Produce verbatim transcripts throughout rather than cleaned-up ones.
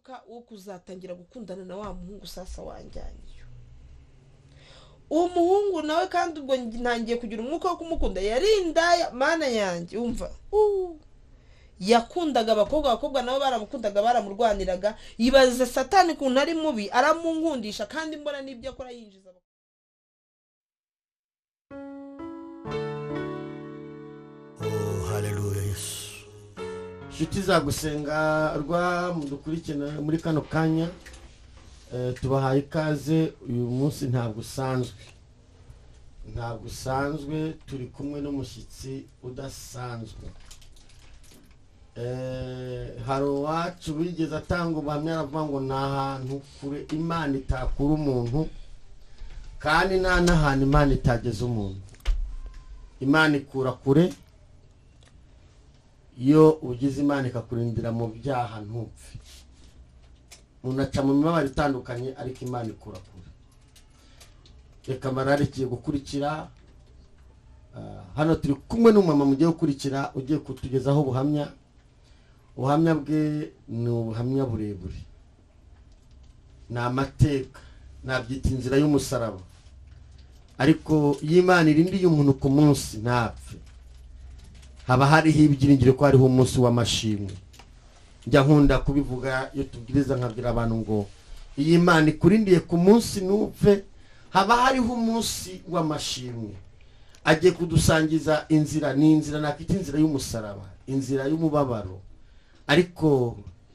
umwuka wo kuzatangira gukundana na wa muhungu sasa wanjyanye. Uwo muhungu nawe kandi ubwo ntangiye kugira umwuka wo kumukunda yarinda mana yanjye umva. Uh. Yakundaga abakobwa abakobwa nabo baramukundaga baramurwaniraga yibaza satani kuntu ari mubi aramunkundisha kandi mbona nibyo akora yinjiza. Oh haleluya Yesu. Shiti za gusenga rwa mudukurikina muri kano kanya eh, tubahaye ikaze uyu munsi ntabwo usanzwe ntabwo usanzwe turi kumwe n'umushyitsi udasanzwe. Eh hari wacu bigeze atanga ubuhamya aravuga ngo nta hantu kure Imana itakura umuntu kandi nta n'ahantu Imana itageze umuntu. Imana ikura kure iyo ugize Imana ikakurindira mu byaha ntupfe. Unaca mu mibabaro itandukanye ariko Imana ikura kure. Reka mararikiye gukurikira uh, hano turi kumwe n'umama mugiye gukurikira ugiye kutugezaho ubuhamya. Ubuhamya bwe ni ubuhamya burebure. Na amateka nabyita inzira y'umusaraba. Ariko y'Imana irindi y'umuntu ku munsi ntapfe. Haba hariho ibyiringiro ko hariho umunsi w'amashimwe. Njya nkunda kubivuga iyo tubwiriza nkabwira abantu ngo iyi Imana ikurindiye ku munsi ntupfe haba hariho umunsi w'amashimwe. Agiye kudusangiza inzira ni inzira nakita inzira y'umusaraba, inzira y'umubabaro. Ariko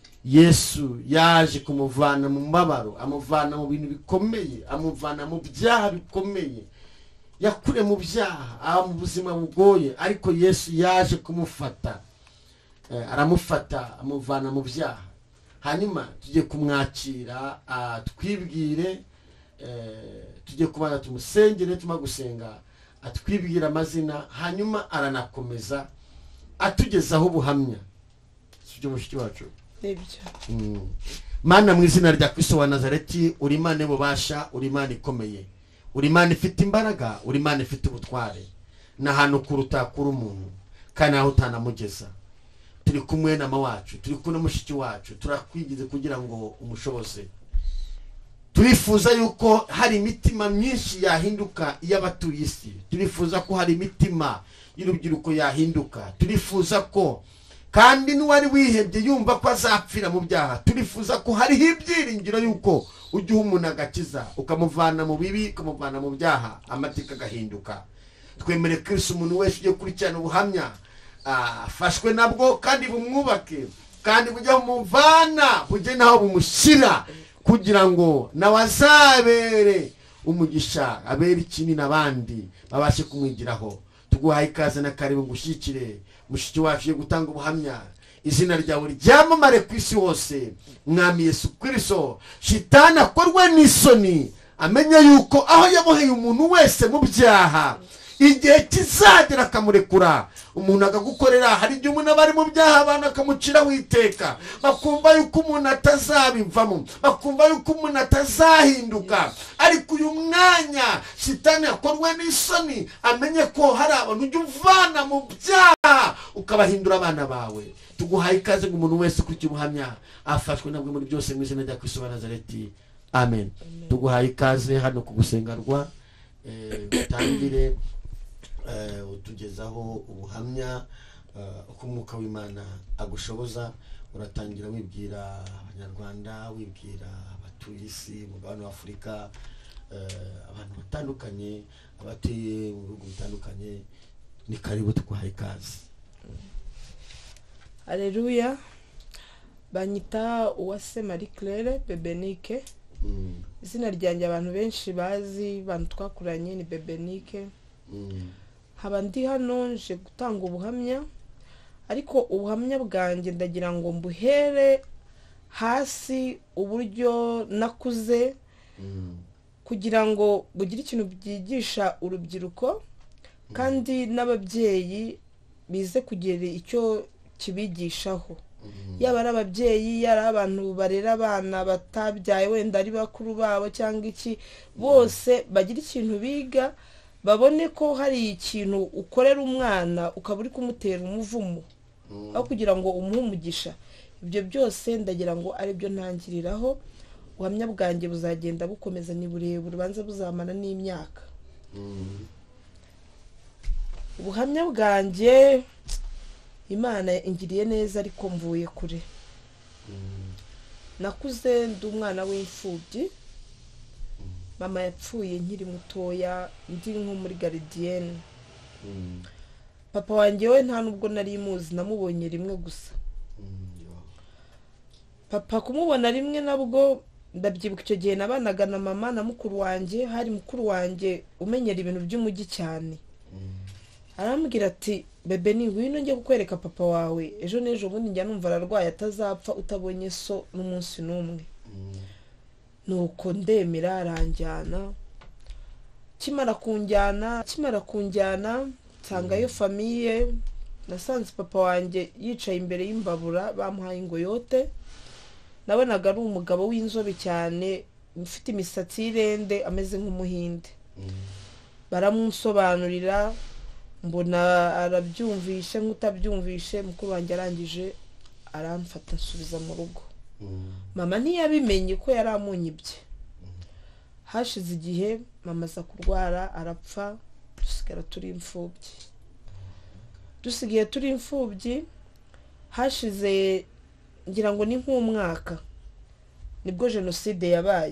Yesu yaje kumuvana mu mubabaro, amuvana mu bintu bikomeye, amuvana mu byaha bikomeye. Yakure mu byaha aba mu buzima bugoye ariko Yesu yaje kumufata. Eh, aramufata amuvana mu byaha. Hanyuma tujye kumwakira atwibwire eh, tujye kubanza tumusengere tuma gusenga atwibwira amazina hanyuma aranakomeza atugezaho ubuhamya. Sibyo mushiki wacu? Nibyo. Mm. Mana mu izina rya Kristo wa Nazareti uri Imana bubasha uri Imana ikomeye. Uri Imana ifite imbaraga, uri Imana ifite ubutware. Na hano kuruta kuri umuntu kana aho utanamugeza. Turi kumwe na mawacu, turi kumwe mushiki wacu, turakwigize kugira ngo umushoboze. Turifuza yuko hari imitima myinshi yahinduka y'abatuye isi. Turifuza ko hari imitima y'urubyiruko yahinduka. Turifuza ko kandi n'uwari wihebye yumva ko azapfira mu byaha. Turifuza ko hari ibyiringiro yuko ujye umuntu agakiza ukamuvana mu bibi ukamuvana mu byaha amateka gahinduka. Twemere Kristo umuntu wese ugiye kurikirana ubuhamya afashwe nabwo kandi bumwubake kandi bujya muvana bujye naho bumushyira kugira ngo nawazabere umugisha abere ikindi nabandi babashe kumwigiraho. Tuguhaye ikaze na karibu ngushyikire mushiki wacu yo gutanga ubuhamya. Izina ryawe ryamamare ku isi hose. Mwami Yesu Kristo shitana akorwe n'isoni amenya yuko aho yaboheye umuntu wese mu byaha igihe kizagera akamurekura. Umuntu akagukorera hari igihe umuntu abari mu byaha abantu akamucira witeka bakumva yuko umuntu atazabivamo bakumva yuko umuntu atazahinduka. Ariko uyu mwanya shitani akorwe n'isoni amenye ko hari abantu ujya uvana mu byaha ukabahindura abana bawe. Tuguhaye ikaze ngo umuntu wese kuri ubuhamya afashwe nabwo muri byose mu izina rya Kristo wa Nazareti. Amen. Tuguhaye ikaze hano kugusengarwa eh utangire eh utugezaho ubuhamya uko umwuka w'Imana agushoboza. Uratangira wibwira abanyarwanda wibwira abatuye isi mu bana wa Afrika abantu batandukanye abatuye mu bihugu bitandukanye. Ni karibu tuguhaye ikaze. Haleluya. Banyita Uwase Marie Claire Bebenike. Mm. Izina ryanjye abantu benshi bazi bantu twakuranye ni Bebenike. Mm. Haba ndi hano nje gutanga ubuhamya ariko ubuhamya bwanjye ndagira ngo mbuhere hasi uburyo nakuze. Mm. Kugira ngo bugire ikintu byigisha urubyiruko kandi n'ababyeyi bize kugera icyo kibigishaho. Yaba ari ababyeyi yari abantu barera abana batabyaye wenda ari bakuru babo cyangwa iki bose bagira ikintu biga babone ko hari ikintu ukorera umwana ukaba uri kumutera umuvumo aho kugira ngo umuhe umugisha. ibyo byose ndagira ngo ari byo ntangiriraho. Ubuhamya bwanjye buzagenda bukomeza, ni burebure, ubanza buzamana n'imyaka. Ubuhamya bwanjye, Imana ingiriye neza ariko mvuye kure. Nakuze ndi umwana w'imfubyi, mama yapfuye nkiri mutoya, ndi nko muri gardienne. Papa wanjye we nta nubwo nari muzi, namubonye rimwe gusa. Papa kumubona rimwe nabwo ndabyibuka icyo gihe nabanaga na mama na mukuru wanjye, hari mukuru wanjye umenyera ibintu by'umujyi cyane. Arambwira ati bebe ni ngwino njye kukwereka papa wawe, ejo n'ejo bundi njya numva ararwaye atazapfa utabonye so n'umunsi n'umwe. Nuko ndemera aranjyana, kimara kunjyana kimara kunjyana nsangayo famiye. Nasanze papa wanjye yicaye imbere y'imbabura bamuhaye ingoyote. Nabonaga ari umugabo w'inzobe cyane, ufite imisatsi y'irende ameze nk'umuhinde. Baramunsobanurira, mbona arabyumvishe nk'utabyumvishe. Mukuru wanjye arangije aramfata asubiza mu rugo. Mama ntiyabimenye ko yari amunyibye. Hashize igihe mama aza kurwara arapfa, dusigara turi imfubyi. Dusigaye turi imfubyi, hashize ngira ngo ni nk'umwaka nibwo jenoside yabaye.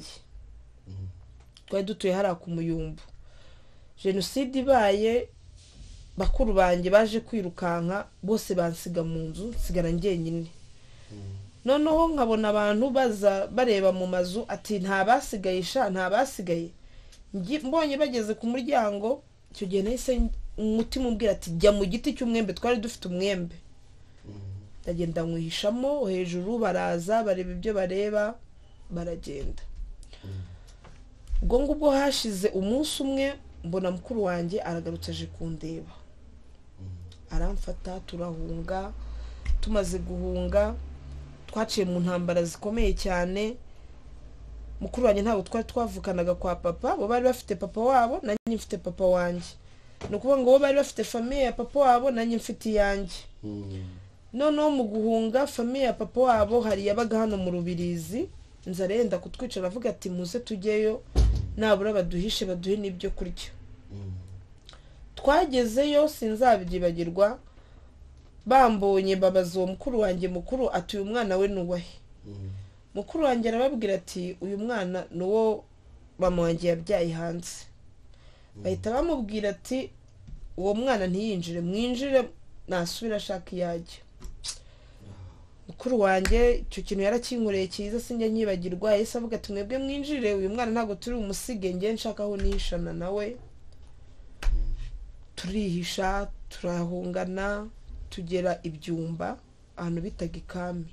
Twari dutuye hariya ku Muyumbu. Jenoside ibaye, bakuru banjye baje kwirukanka, bose bansiga mu nzu, nsigara njyenyine. Noneho nkabona abantu baza bareba mu mazu ati nta basigaye sha, nta basigaye. Mbonye bageze ku muryango, icyo gihe nahise umutima umbwira ati jya mu giti cy'umwembe, twari dufite umwembe. Ndagenda nkwihishamo hejuru, baraza bareba ibyo bareba baragenda. Ubwo ngubwo hashize umunsi umwe mbona mukuru wanjye aragarutse aje kundeba. Aramfata turahunga. Tumaze guhunga twaciye mu ntambara zikomeye cyane. Mukuru wanjye ntabwo twari twavukanaga kwa papa, bo bari bafite papa wabo, nanjye mfite papa wanjye. No kuvuga ngo bo bari bafite famiye ya papa wabo, nanjye mfite iyanjye. Noneho mu guhunga famiye ya papa wabo hari yabaga hano mu Rubirizi, nzarenda kutwicara avuga ati muze tujyeyo nabura baduhishe baduhe n'ibyo kurya. Twagezeyo sinzabyibagirwa, bambonye babaza uwo mukuru wanjye mukuru ati uyu mwana we nuwahe. Mukuru wanjye arababwira ati uyu mwana nuwo mama wanjye yabyaye hanze. Bahita bamubwira ati uwo mwana ntiyinjire, mwinjire nasubira ashaka iyajya. Mukuru wanjye icyo kintu yarakinkoreye cyiza sinjya nyibagirwa. Yahise avuga ati mwebwe mwinjire, uyu mwana ntabwo turi umusige, nge nshaka aho nihishana nawe. Turihisha turahungana tugera Ibyumba ahantu bitaga Ikami.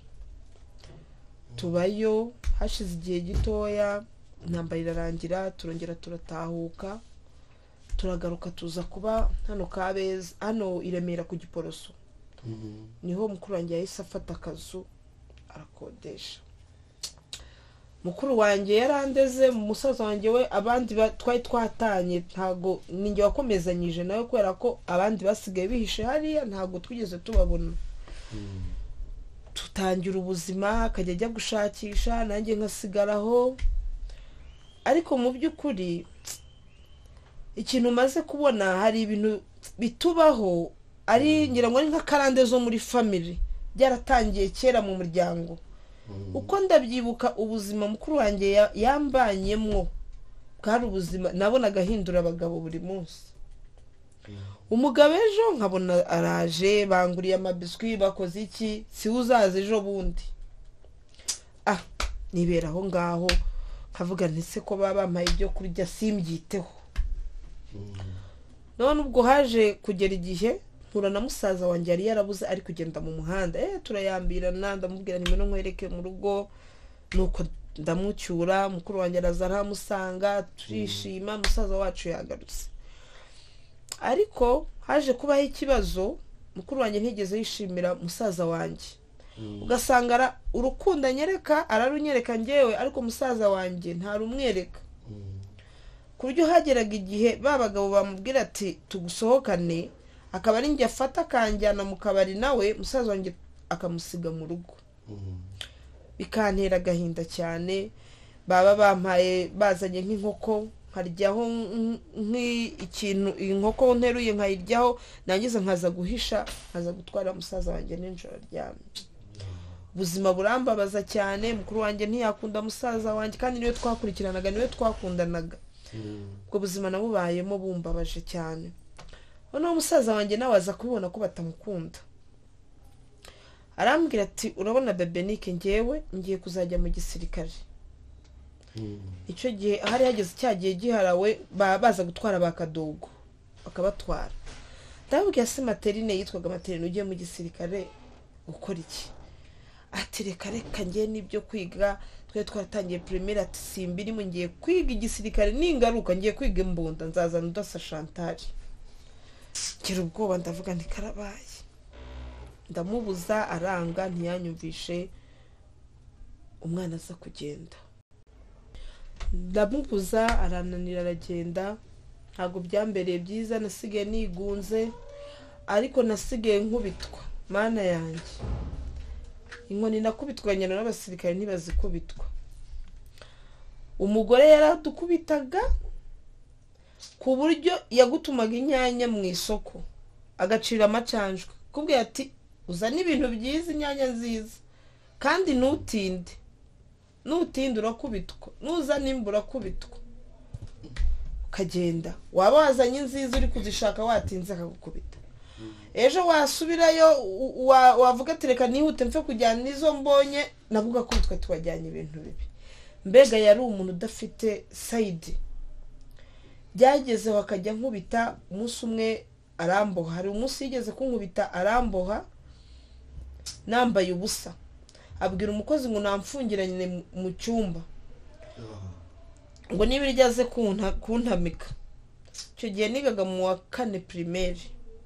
Tubayo hashize igihe gitoya, intambara irarangira, turongera turatahuka, turagaruka tuza kuba hano Kabeza, hano i Remera ku Giporoso. Niho mukuru wanjye yahise afata akazu arakodesha. Mukuru wanjye yarandeze, musaza wanjye we abandi twari twatanye, ntago ninjye wakomezanyije nawe kubera ko abandi basigaye bihishe hariya, ntago twigeze tubabona. Tutangira ubuzima, akajya ajya gushakisha, nanjye nkasigaraho. Ariko mu by'ukuri ikintu maze kubona, hari ibintu bitubaho ari ngira ngo ari nka karande zo muri family byaratangiye kera mu muryango. Uko ndabyibuka ubuzima mukuru wanjye yambanyemwo bwari ubuzima nabonaga hindura abagabo buri munsi. Umugabo ejo nkabona araje banguriye amabiswi, bakoze iki, si uzaza ejo bundi. Ah, nibera aho ngaho kavuga nti se ko baba bampaye ibyo kurya simbyiteho. None ubwo haje kugera igihe mpura na musaza wanjye yari yarabuze ari kugenda mu muhanda. Eh turayambirana, ndamubwira nti meno nkwereke mu rugo. Nuko ndamucyura, mukuru wanjye araza aramusanga, turishima, musaza wacu yagarutse. Ariko haje kubaho ikibazo, mukuru wanjye ntigeze yishimira musaza wanjye. Ugasanga urukundo anyereka ararunyereka njyewe, ariko musaza wanjye nta rumwereka. Ku buryo hageraga igihe babagabo bamubwira ati tugusohokane, akaba ari njye afata kanjyana mu kabari nawe musaza wanjye akamusiga mu rugo. bikantera agahinda cyane. Baba bampaye bazanye nk'inkoko nkaryaho nk'ikintu inkoko nteruye nkayiryaho nangize nkaza guhisha nkaza gutwara musaza wanjye n'injoro ryamye. Ubuzima burambabaza cyane. Mukuru wanjye ntiyakunda musaza wanjye kandi niwe twakurikiranaga niwe twakundanaga. Ubwo buzima nabubayemo bumbabaje cyane. Noneho musaza wanjye nawe aza kubibona ko batamukunda. Arambwira ati urabona Bebenike ngewe ngiye kuzajya mu gisirikare. Icyo gihe hari hageze cyagiye giharawe baza gutwara bakadogo bakabatwara. Ndababwira se Materine yitwaga Materine ugiye mu gisirikare gukora iki? Ati reka reka ngiye nibyo kwiga twe twaratangiye primaire ati simbiri mu ngiye kwiga igisirikare ningaruka ngiye kwiga imbunda nzaza ndasa Chantal. Kira ubwoba ndavuga nti karabaye. Ndamubuza aranga ntiyanyumvishe umwana aza kugenda. Ndamubuza arananira aragenda. Ntago byambereye byiza nasigaye nigunze ariko nasigaye nkubitwa. Mana yanjye inkoni nakubitwanye n'abasirikare ntibazikubitwa. Umugore yaradukubitaga ku buryo yagutumaga inyanya mu isoko agacira amacanjwe kubwe ati uzana ibintu byiza inyanya nziza kandi nutinde nutinde urakubitwa nuzana imbura kubitwa ukagenda waba wazanye nziza uri kuzishaka watinze akagukubita. Ejo wasubirayo wavuga ati reka nihute mfe kujyana nizo mbonye navuga ko twe twajyanye ibintu bibi. Mbega yari umuntu udafite side. Byageze bakajya nkubita umunsi umwe aramboha. Hari umunsi yigeze kunkubita aramboha nambaye ubusa. Abwira umukozi ngo namfungiranye mu cyumba ngo niba iryaze kuntamika. Icyo gihe nigaga mu wa kane primaire.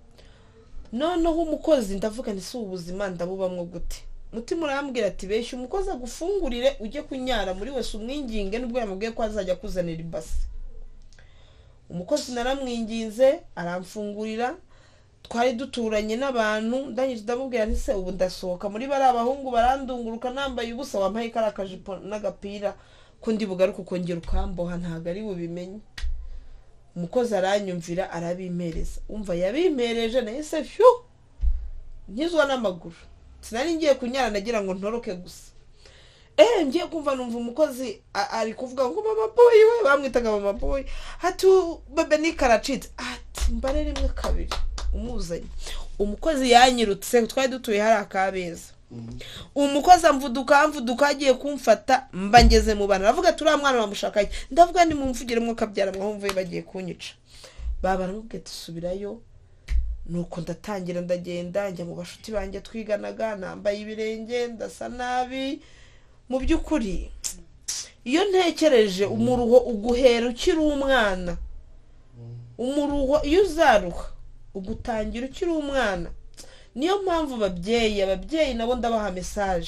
Noneho umukozi ndavuga ni si ubuzima ndabubamwo gute. Mutima urambwira ati beshe umukozi agufungurire ujye kunyara muri wese umwinginge nubwo yamubwiye ko azajya kuzanira ibase. Umukozi naramwinginze aramfungurira. Twari duturanye n'abantu ndangije ndamubwira nti se ubu ndasohoka muri bari abahungu barandunguruka nambaye ubusa wampaye karakajipo n'agapira ko ndi bugaruka ukongera ukamboha ntago ari bubimenye. Umukozi aranyumvira arabimereza. Umva yabimereje nahise fyu nkizwa n'amaguru. Sinari ngiye kunyara nagira ngo ntoroke gusa. Eh ngiye kumva numva umukozi ari kuvuga ngo mama boy we bamwitaga mama boy. Hati Bebenike aracitse ati mbare rimwe kabiri umuzanye. Umukozi yanyirutse twari dutuye hari akabeza. Umukozi amvuduka amvuduka agiye kumfata mba ngeze mu bana aravuga turi mwana bamushakaye. Ndavuga ni mumvugire mwe kabyara mwumvuye bagiye kunyica. Baba baramubwiye tusubirayo. Nuko ndatangira ndagenda njya mu bashuti banjye twiganaga nambaye ibirenge ndasa nabi. Mu byukuri iyo ntekereje umuruho uguhera ukiri umwana. Umuruho iyo uzaruha ugutangira ukiri umwana. Niyo mpamvu babyeyi ababyeyi nabo ndabaha message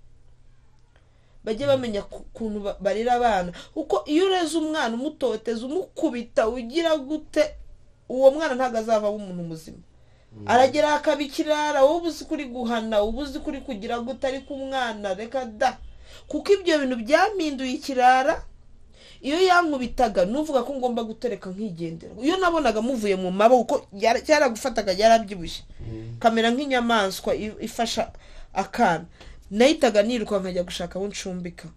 bajye bamenya kuntu barira abana uko iyo ureze umwana umutoteza umukubita ugira gute uwo mwana ntago azava umuntu muzima. Aragera akabikirara wowe ubuzi kuri guhana ubuzi kuri kugira gute ariko umwana reka da kuko ibyo bintu byaminduye ikirara. Iyo yankubitaga nuvuga ko ngomba gutereka nkigendera. Iyo nabonaga muvuye mu maboko cyaragufataga yarabyibushye kamera nk'inyamaswa ifasha akana nahitaga niruka nkajya gushaka aho ncumbika.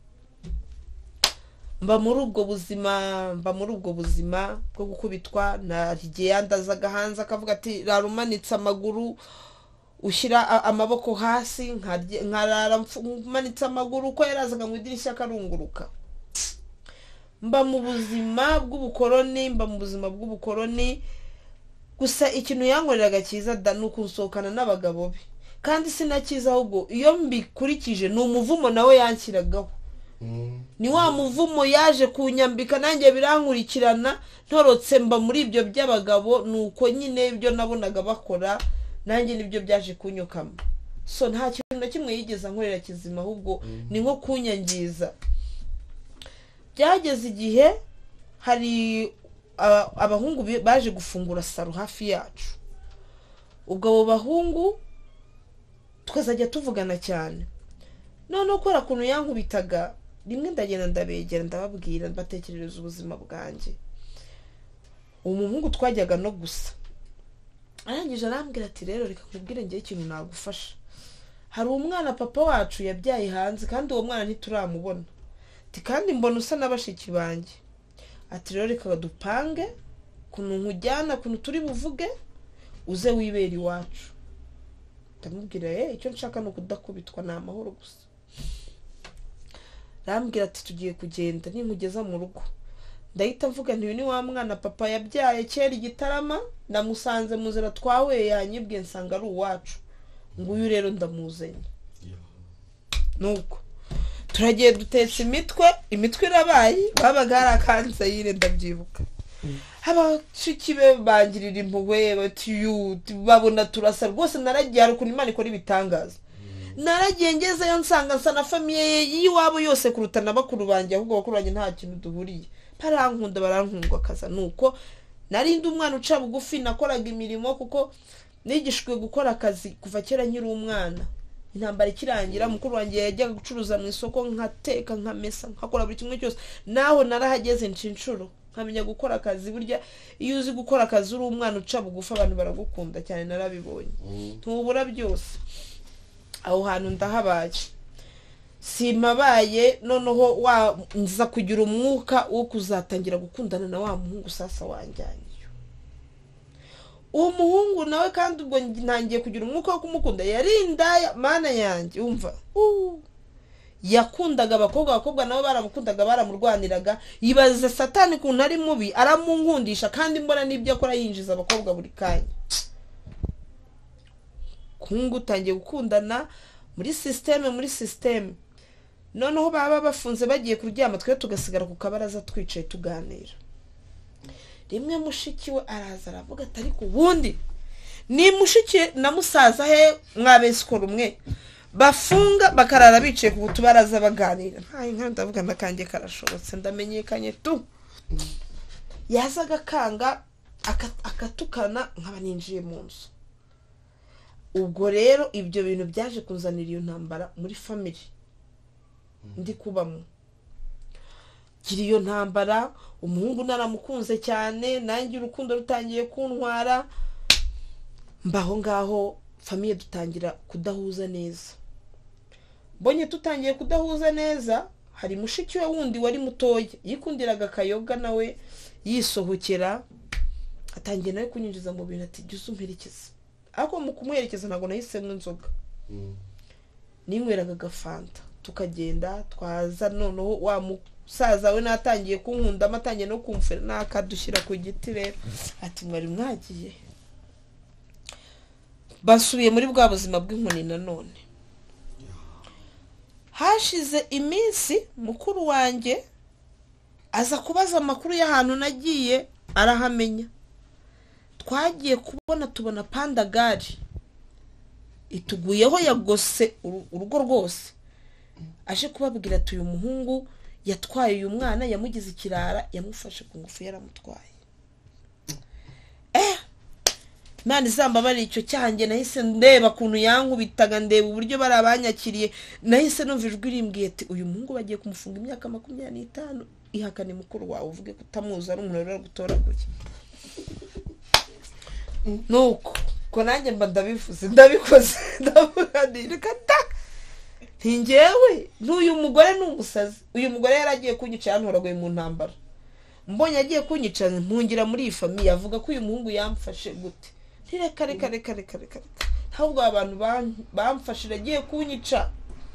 Mba muri ubwo buzima mba muri ubwo buzima bwo gukubitwa. Nagiye yandazaga hanze akavuga ati rarumanitse amaguru ushyira amaboko hasi nkarara manitse amaguru uko yarazaga mu idirishya akarunguruka. Mba mu buzima bw'ubukoroni mba mu buzima bw'ubukoroni gusa ikintu yankoreraga cyiza da nuko nsohokana n'abagabo be kandi sinakiza ahubwo iyo mbikurikije ni umuvumo nawe yanshyiragaho. Ni wa muvumo yaje kunyambika nanjye birankurikirana ntorotse mba muri ibyo by'abagabo nuko nyine ibyo nabonaga bakora nanjye nibyo byaje kunyukama. So nta kintu na kimwe yigeza nkorera kizima ahubwo ni nko kunyangiza. Byageze igihe hari abahungu baje gufungura saro hafi yacu. Ubwo abo bahungu tukazajya tuvugana cyane. none ukora kuntu yankubitaga rimwe ndagenda ndabegera ndababwira batekerereza ubuzima bwanjye. Umuhungu twajyaga no gusa arangije arambwira ati rero reka nkubwire ngiye ikintu nagufasha, hari umwana papa wacu yabyaye hanze kandi uwo mwana ntituramubona, ati kandi mbona usa n'abashiki banjye, ati rero reka dupange kuntu nkujyana kuntu turi buvuge uze wibera iwacu. Ndamubwira eh icyo nshaka no kudakubitwa na amahoro gusa. Rambwira ati tugiye kugenda ninkugeza mu rugo ndahita mvuga nti ni wa mwana papa yabyaye kera Igitarama, ndamusanze muzira twawe yanyibwe nsanga ari uwacu, nguyu rero ndamuzanye. Nuko turagiye dutetse imitwe imitwe irabaye babaga ari akansayire ndabyibuka. Abashiki be bangirira impuhwe bati yu babona turasa rwose. Naragiye ari ukuntu Imana ikora ibitangaza. Naragiye ngezeyo nsanga nsa na famiye yiwabo yose kuruta na bakuru banjye, ahubwo bakuru banjye nta kintu duhuriye, barankunda barankundwa kaza. Nuko nari ndi umwana uca bugufi, nakoraga imirimo kuko nigishwe gukora akazi kuva kera nkiri umwana. Intambara ikirangira mukuru wanjye yajyaga gucuruza mu isoko, nkateka nkamesa nkakora buri kimwe cyose, naho narahageze nshinshuro nkamenya gukora akazi. Burya iyo uzi gukora akazi uri umwana uca bugufi abantu baragukunda cyane, narabibonye. Ntubura byose aho hantu ndahabaye. Simabaye noneho wa nza kugira umwuka wo kuzatangira gukundana na wa muhungu sasa wanjyanye. Uwo muhungu nawe kandi ubwo ntangiye kugira umwuka wo kumukunda, yarinda mana yanjye umva. Uh. Yakundaga abakobwa, abakobwa nabo baramukundaga baramurwaniraga. Yibaza Satani kuntu ari mubi aramunkundisha kandi mbona nibyo akora yinjiza abakobwa buri kanya. Kungu tangiye gukundana muri systeme muri systeme. Noneho baba bafunze bagiye kuryama, twe tugasigara ku kabaraza twicaye tuganira. Rimwe mushiki we araza aravuga ati ariko ubundi ni mushiki na musaza he mwabesiko rumwe bafunga bakarara bicaye ku tubaraza baganira. Ntaye nka ndavuga nakanje karashobotse ndamenyekanye tu. Yazaga kanga akatukana nkaba ninjiye mu nzu. Ubwo rero ibyo bintu byaje kunzanira iyo ntambara muri family ndi kubamo. Kiri iyo ntambara umuhungu naramukunze cyane, nanjye urukundo rutangiye kuntwara. Mbaho ngaho famille dutangira kudahuza neza. Bonye tutangiye kudahuza neza, hari mushiki we wundi wari mutoya yikundiraga kayoga nawe yisohokera, atangiye nawe kunyinjiza mu bintu ati jya umperekeza. Ako mu kumuherekeza ntago nahisemwe inzoga. Mm. Ninyweraga gafanta tukagenda twaza. Noneho wa musaza we natangiye kunkunda, amatangiye no kumfera nakadushyira ku giti rero ati mwari mwagiye. Basubiye muri bwa buzima bw'inkoni nanone. Hashize iminsi mukuru wanjye aza kubaza amakuru y'ahantu nagiye arahamenya. Twagiye kubona tubona Pandagari ituguyeho yagose urugo rwose. Aje kubabwira ati uyu muhungu yatwaye uyu mwana yamugize ikirara, yamufashe ku ngufu yaramutwaye. Eh Mani zamba bari icyo cyanjye nahise ndeba kuntu yankubitaga, ndeba uburyo barabanyakiriye, nahise numva ijwi rimbwiye ati uyu muhungu bagiye kumufunga imyaka makumyabiri n'itanu, ihakane mukuru wawe uvuge kutamuza ari umuntu rero gutoraguye. Nuko ko nanjye mba ndabivuze ndabikoze ndavuga ndireka ta ntingewe n'uyu mugore n'umusazi. Uyu mugore yaragiye kunyica yantoragoye mu ntambara. Mbonye agiye kunyica mpungira muri iyi famille, avuga ko uyu muhungu yamfashe gute. Ntireka reka reka reka reka ahubwo abantu bamfashira agiye kunyica.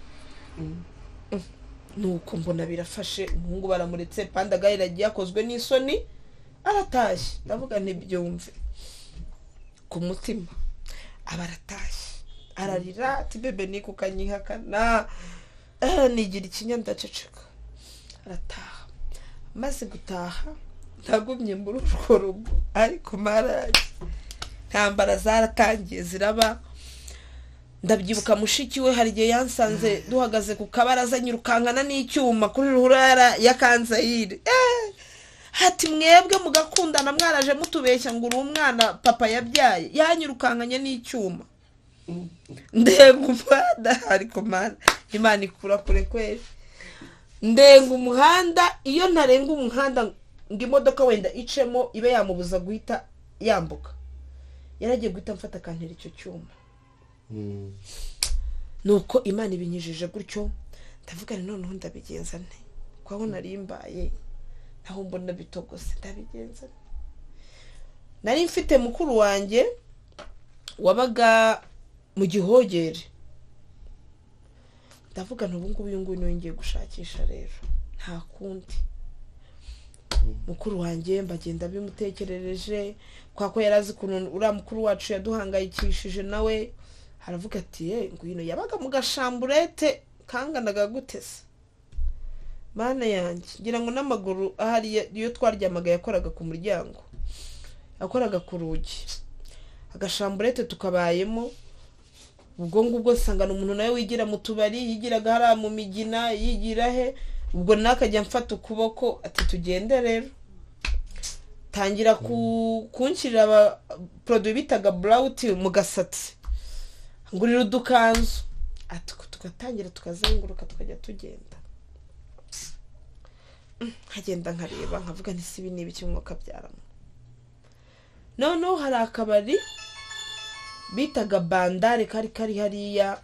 Nuko mbona birafashe, umuhungu baramuretse, Pandagari yagiye akozwe n'isoni aratashye. Ndavuga ntibyumve ku mutima abaratashye ararira ati bebe niko kanyihakana. Eh nigira ikinya ndaceceka arataha. Maze gutaha ntagumye muri urwo rugo, ariko maraje ntambara zaratangiye ziraba. Ndabyibuka mushiki we hari gihe yansanze duhagaze ku kabaraza nyirukankana n'icyuma kuri ruhurara yakanzayire. Eh hati mwebwe mugakundana mwaraje mutubeshya ngo uri umwana papa yabyaye, yanyirukankanye n'icyuma. Ndegumva ariko mana Imana ikura kure kweli. Ndenga umuhanda, iyo ntarenga umuhanda ngo imodoka wenda icemo ibe yamubuza guhita yambuka, yaragiye guhita mfata kantera icyo cyuma. Mm. Nuko Imana ibinyijije gutyo, ndavuga none undi ndabigenza nte, kwaho narimbaye naho mbona bitogose, ndabigenza nte. Nari mfite mukuru wanjye wabaga mu Gihogere, ndavuga ntubu ngubu uyu nguyu niwe ngiye gushakisha rero, nta kundi. Mukuru wanjye mbagenda bimutekerereje, kwa ko yarazi kuntu ura mukuru wacu yaduhangayikishije, nawe haravuga ati eh ngwino, yabaga mu gashamburete kanganaga gutese. Mana yanjye, ngira ngo n'amaguru ahari iyo twaryamaga yakoraga ku muryango, yakoraga ku rugi, agashamburete tukabayemo. Ubwo ngubwo nsanga umuntu nawe wigira mu tubari, yigiraga hara mu migina, yigira he. Ubwo nakajya mfata ukuboko ati tugende rero, tangira ku kunshirira aba produit bitaga Brought mu gasatsi, ngurira udukanzu, ati tugatangira tukazenguruka tukajya tugenda. Nkagenda nkareba nkavuga nti sibi nibi cy'umwuka byaramo. Noneho hari akabari bitaga Bandare kari kari hariya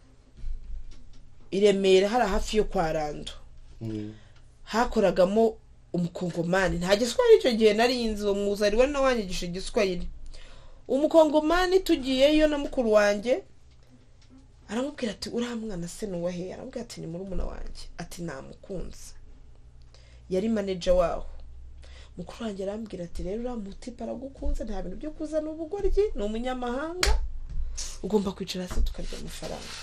i Remera, hari hafi yo kwa Rando. Mm. Hakoragamo umukongomani, nta giswahili icyo gihe nari inzi, uwo muzari we nawanyigisha igiswahili. Umukongomani tugiyeyo na mukuru wanjye, aramubwira ati uriya mwana se nuwahe, aramubwira ati ni murumuna wanjye, ati namukunze, yari manager waho. Mukuru wanjye arambwira ati rero uriya mutipe aragukunze, nta bintu byo kuzana ubugoryi, ni umunyamahanga, ugomba kwicara hasi tukarya amafaranga.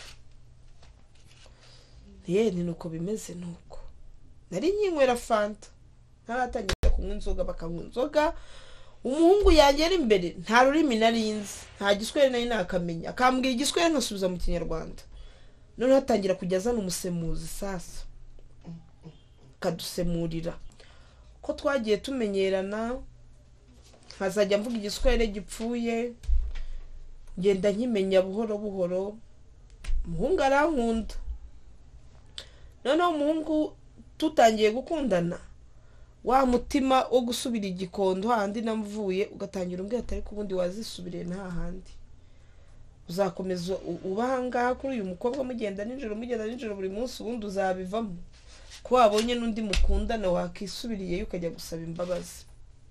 Ye ni nuko bimeze nuko. Nari nyinywera fanta, ntaratangira kunywa inzoga, bakanywa inzoga. Umuhungu yanjye ari imbere, nta rurimi narinzi, nta giswahili nari nakamenya, akambwira igiswahili nkasubiza mu Kinyarwanda. None hatangira kujya azana umusemuzi sasa, kadusemurira. Ko twagiye tumenyerana, nkazajya mvuga igiswahili gipfuye, ngenda nkimenya buhoro buhoro. Umuhungu arankunda. Noneho umuhungu tutangiye gukundana, wa mutima wo gusubira igikondo handi namuvuye ugatangira umbwira atari ku bundi wazisubiriye nta handi, uzakomeza ubahanga kuri uyu mukobwa mugenda nijoro mugenda nijoro buri munsi, ubundi uzabivamo ko wabonye n'undi mukundana wakisubiriye ukajya gusaba imbabazi.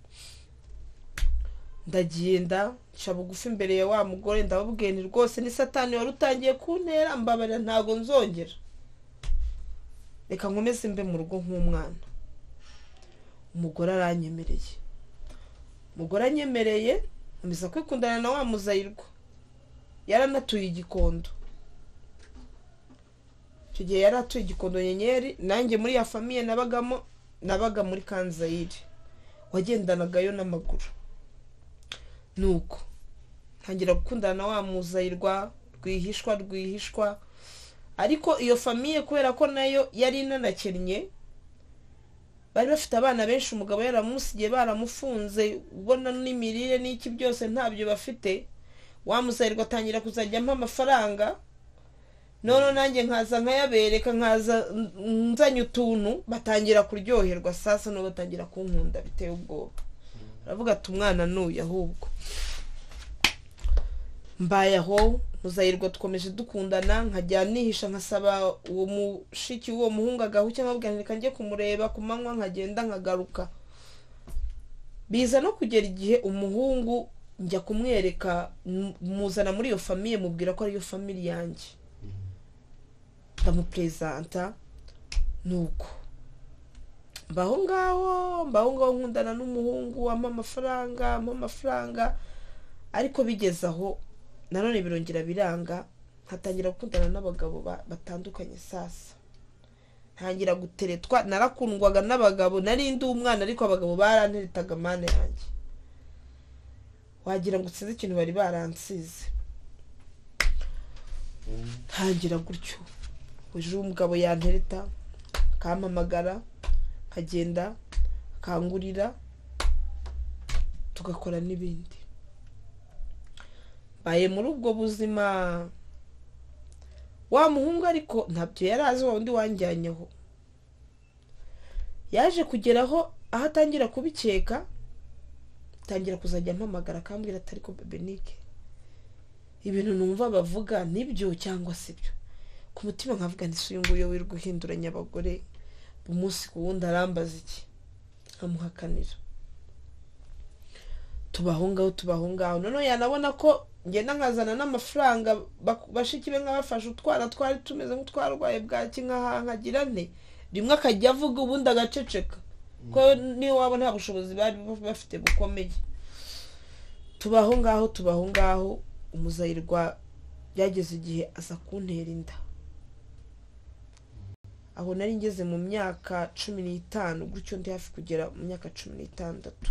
Ndagenda nca bugufi imbere ya wa mugore, ndababwiye ni rwose ni Satani wari utangiye kuntera, mbabarira ntago nzongera, reka nkomeze mbe mu rugo nk'umwana. Umugore aranyemereye, umugore anyemereye nkomeza kwikundana na wa muzayirwa, yaranatuye igikondo. Icyo gihe yaratuye igikondo Nyenyeri, nanjye muri ya famiye nabagamo, nabaga muri Kanzayire, wagendanagayo n'amaguru. Nuko ntangira gukundana na wa muzayirwa, rwihishwa rwihishwa. Ariko iyo famiye kubera ko nayo yari inanakennye, bari bafite abana benshi, umugabo yaramusigiye baramufunze, ubona n'imirire n'iki byose ntabyo bafite. Wa muzayirwa atangira kuzajya ampa amafaranga, none nanjye nkaza nkayabereka, nkaza nzanye utuntu, batangira kuryoherwa sasa, no batangira kunkunda biteye ubwoba. Baravuga ati umwana nuye ahubwo. Mbaye aho muzayirwa dukomeje dukundana, nkajya nihisha nkasaba uwo mushiki w'uwo muhungu agahuke, nkabwira reka njye kumureba ku manywa, nkagenda nkagaruka. Biza no kugera igihe umuhungu njya kumwereka, muzana muri iyo famiye, mubwira ko ari iyo family yanjye, ndamupresenta. Nuko mbaho ngaho mbaho ngaho nkundana n'umuhungu, ampa amafaranga ampa amafaranga. Ariko bigeze aho nanone birongera biranga, nkatangira gukundana n'abagabo batandukanye. Sasa ntangira guteretwa, narakundwaga n'abagabo, nari ndi umwana ariko abagabo baranteretaga, Mana yanjye, wagira ngo sinzi ikintu bari baransize. Ntangira gutyo, uje umugabo yantereta, kampamagara, kagenda kangurira, tugakora n'ibindi. Baye muri ubwo buzima wa muhungu ariko ntabyo yari azi wa undi wanjyanyeho. Yaje kugeraho aho atangira kubikeka, tangira kuzajya mpamagara akambwira ati ariko Bebenike, ibintu numva bavuga nibyo cyangwa sibyo. Ku mutima nkavuga nti uyu nguyu wirirwa uhinduranya abagore umunsi ku wundi arambaza iki, nkamuhakanira. Tubaho ngaho tubaho ngaho noneho yanabona ko ngenda nkazana n'amafaranga bashiki be nkabafasha utwana twari tumeze nk'utwarwaye bwaki nkagira nte, rimwe akajya avuga ubundi agaceceka ko niyo waba nta bushobozi bari bafite bukomeye. Tubaho ngaho tubaho ngaho umuzayirwa byageze igihe aza kuntera inda. Aho nari ngeze mu myaka cumi n'itanu, gutyo ndi hafi kugera mu myaka cumi n'itandatu.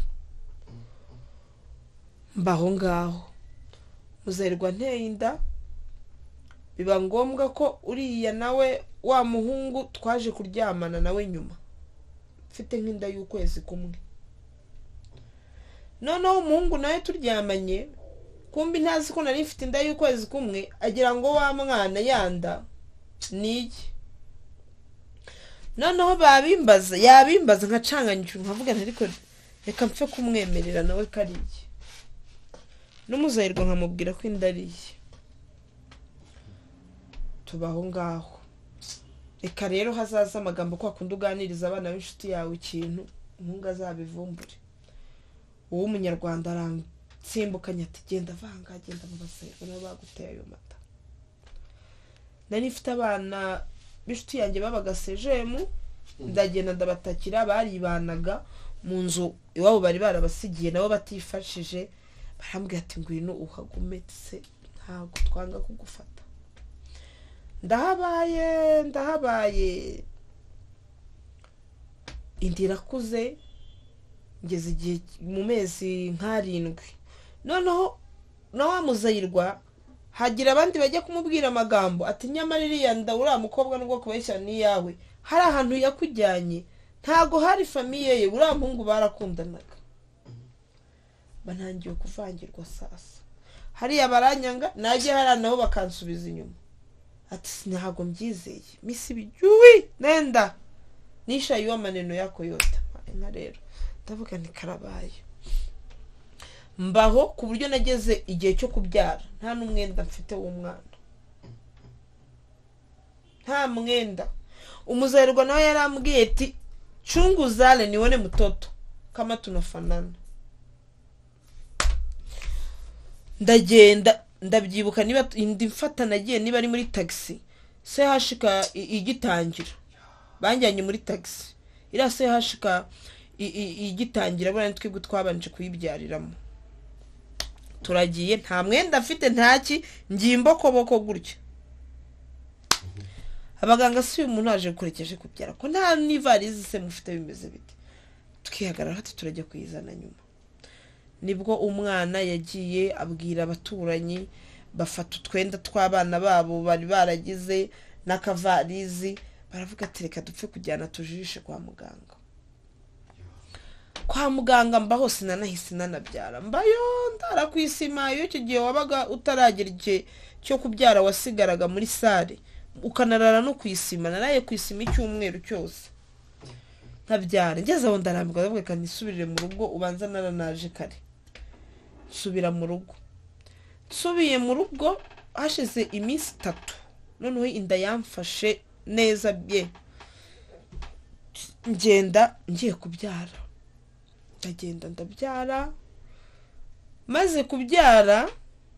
Mbaho ngaho muzayirwa nteye inda, biba ngombwa ko uriya nawe wa muhungu twaje kuryamana nawe nyuma, mfite nk'inda y'ukwezi kumwe. Noneho umuhungu nawe turyamanye, kumbi ntazi ko nari mfite inda y'ukwezi kumwe, agira ngo wa mwana yanda niki. Noneho babimbaza yabimbaza nkacanganyije, nkavuga nti ariko reka mpfe kumwemerera nawe kariye. N'umuzayirwa nkamubwira ko inda ariye. Tubaho ngaho. Reka rero hazaza amagambo kwa kundi uganiriza abana b'inshuti yawe ikintu umuhungu azabivumbure. Uwo umunyarwanda aransimbukanya ati genda vanga, genda mu basayirwa nabo baguteye ayo mata. Nari mfite abana b'inshuti yanjye babaga sejemu, ndagenda ndabatakira, baribanaga mu nzu iwabo bari barabasigiye nabo batifashije. Barambwira ati ngwino uhagume se ntago twanga kugufata. Ndahabaye ndahabaye indira kuze ngeze igihe mu mezi nk'arindwi. Noneho na wa muzayirwa hagira abandi bajya kumubwira amagambo ati nyamara iriya nda uriya mukobwa nubwo kubeshya ni yawe, hari ahantu yakujyanye, ntago hari famiye ye, uriya muhungu barakundanaga. Banangiye kuvangirwa sasa. Hariya baranyanga, naje hari naho bakansubiza inyuma. Ati sinahago mbyizeye, misi bijui nenda nisha yuwa maneno yako yote. Nka rero ndavuga ni karabaye. Mbaho ku buryo nageze igihe cyo kubyara, nta n'umwenda mfite w'umwana, nta mwenda. Umuzayirwa nawe yarambwiye ati chunguzale nione mtoto kama tunafanana. Ndagenda ndabyibuka niba indi mfata nagiye niba ari muri taxi, se hashika igitangira banjyanye muri taxi, ira se hashika igitangira bwana twebwe twabanje kuyibyariramo. Turagiye nta mwenda afite ntaki, ngimbokoboko gutyo. Abaganga si umuntu aje kurekeje kubyara ko nta nivarize se mufite bimeze bite. Tukihagarara hati turajya kuyizana nyuma. Nibwo umwana yagiye abwira abaturanyi, bafata utwenda tw'abana babo bari baragize n'akavarizi, baravuga ati reka dupfe kujyana tujishe kwa muganga. Kwa muganga mba hose nanahise nanabyara, mbayo ndara kwisima. Iyo icyo gihe wabaga utaragera igihe cyo kubyara wasigaraga muri sare ukanarara no kwisima, naraye kwisima icyumweru cyose ntabyara. Ngeze aho ndarambirwa, ndavuga kandi nisubirire mu rugo, ubanza naranaje kare. Subira mu rugo. Subiye mu rugo hashize iminsi itatu, noneho inda yamfashe neza bye. Ngenda ngiye kubyara, ndagenda ndabyara. Maze kubyara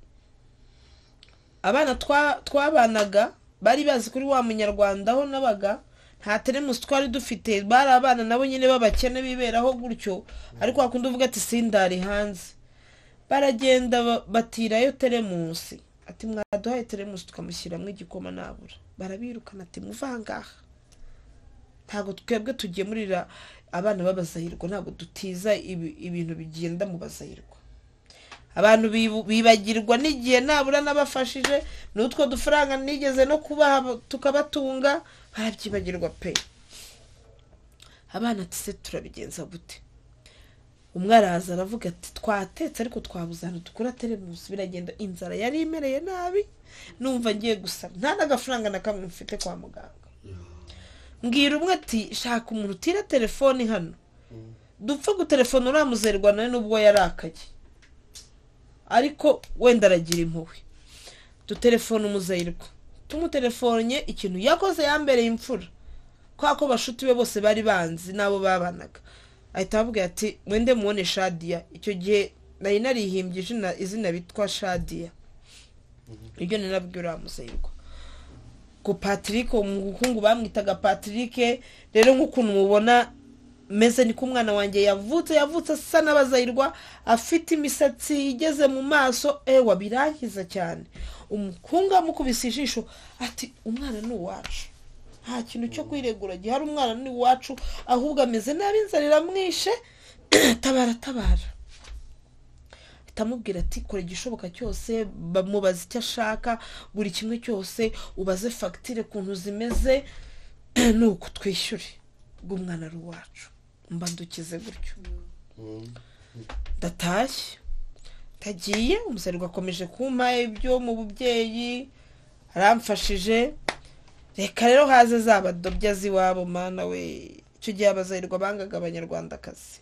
abana twabanaga bari bazi kuri wa munyarwanda aho nabaga, nta teremusi twari dufite, bari abana nabo nyine babakene biberaho gutyo, ariko wakundi uvuga ati sindari hanze. Baragenda batirayo teremusi, ati mwaduhaye teremusi tukamushyiramo igikoma nabura. Barabirukana ati muvangaha, ntago twebwe tugiye murira abana babazahirwa, ntago dutiza ibintu bigenda mu bazahirwa. Abantu bibagirwa n'igihe nabura nabafashije, n'utwo dufaranga nigeze no kubaha tukabatunga, barabyibagirwa pe. Abana ati se turabigenza gute? umwe araza aravuga ati twatetse ariko twabuze ahantu dukura teremusi biragenda inzara yari imereye nabi numva ngiye gusaba nta n'agafaranga na kamwe mfite kwa muganga mbwira umwe ati shaka umuntu utira telefoni hano dupfa gutelefona uramuzerwa nawe nubwo yarakaye ariko wenda aragira impuhwe dutelefona umuzayirwa tumutelefonnye ikintu yakoze yambereye imfura kwa ko bashuti be bose bari banzi nabo babanaga ahita avuga ati mwende muone Shadia icyo gihe nari narihimbye izina izina bitwa Shadia iryo ninabwira uramuzayirwa ko Patrick umuhungu bamwitaga Patrick rero nk'ukuntu mubona meze ni kumwana wanjye yavutse yavutse asa n'abazayirwa afite imisatsi igeze mu maso ewa birangiza cyane umukunga mukubise ijisho ati umwana ni uwacu nta kintu cyo kwiregura gihari umwana ni uwacu ahubwo ameze nabi inzarira mwishe tabara tabara tamubwira ati kora igishoboka cyose bamubaza icyo ashaka buri kimwe cyose ubaze facture kuntu zimeze nuko twishyure bw'umwana ari uwacu mbandukize gutyo ndatashye tagiye umusarirwa akomeje kumpa ibyo mu bubyeyi aramfashije reka rero haze zabadobya ziwabo mana we icyo gihe abazayirwa bangaga abanyarwandakazi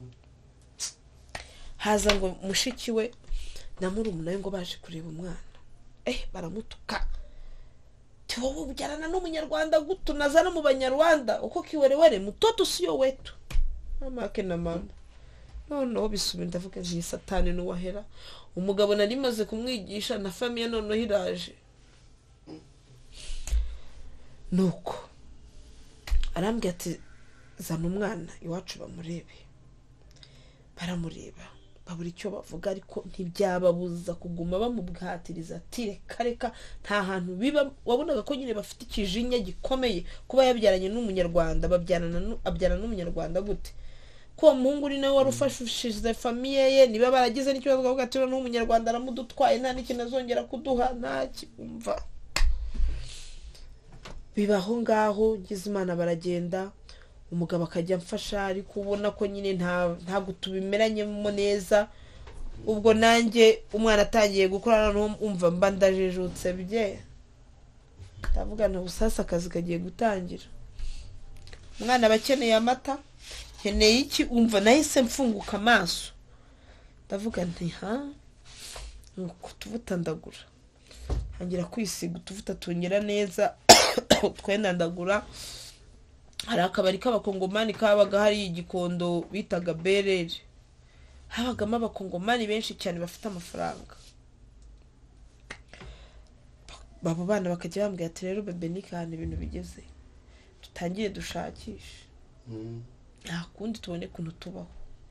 haza ngo mushiki we na murumuna we ngo baje kureba umwana eh baramutuka tiwo bubyarana n'umunyarwanda gutu nazana mu banyarwanda uko kiwerewere mutoto siyo wetu mama ke na mama none bisubi ndavuga nti satani n'uwahera umugabo nari maze kumwigisha na famille none hiraje nuko arambye ati zana umwana iwacu bamurebe baramureba babura icyo bavuga ariko ntibyababuza kuguma bamubwatiriza ati reka reka nta hantu biba wabonaga ko nyine bafite ikijinya gikomeye kuba yabyaranye n'umunyarwanda babyarana abyarana n'umunyarwanda gute ko muhungu uri nawe warufashishije famille ye niba baragize n'ikibazo bavuga ati n'umunyarwanda aramudutwaye nta n'ikintu azongera kuduha nta kimva bibaho ngaho ngize Imana baragenda umugabo akajya amfasha ari kubona ko nyine nta ntabwo tubimeranyemo neza ubwo nanjye umwana atangiye gukora no umva mba ndajejutse bye ndavuga na busasa akazi kagiye gutangira umwana bakeneye amata keneye iki umva nahise mfunguka amaso ndavuga nti ha nuko tuvuta ndagura hangira kwisiga utuvuta tungera neza twenda ndagura hari akabari k'abakongomani kabaga hari igikondo bitaga Berere habagamo abakongomani benshi cyane bafite amafaranga babo bana bakajya bambwira ati rero bebe ni kandi ibintu bigeze tutangire dushakisha nta kundi tubone kuntu tubaho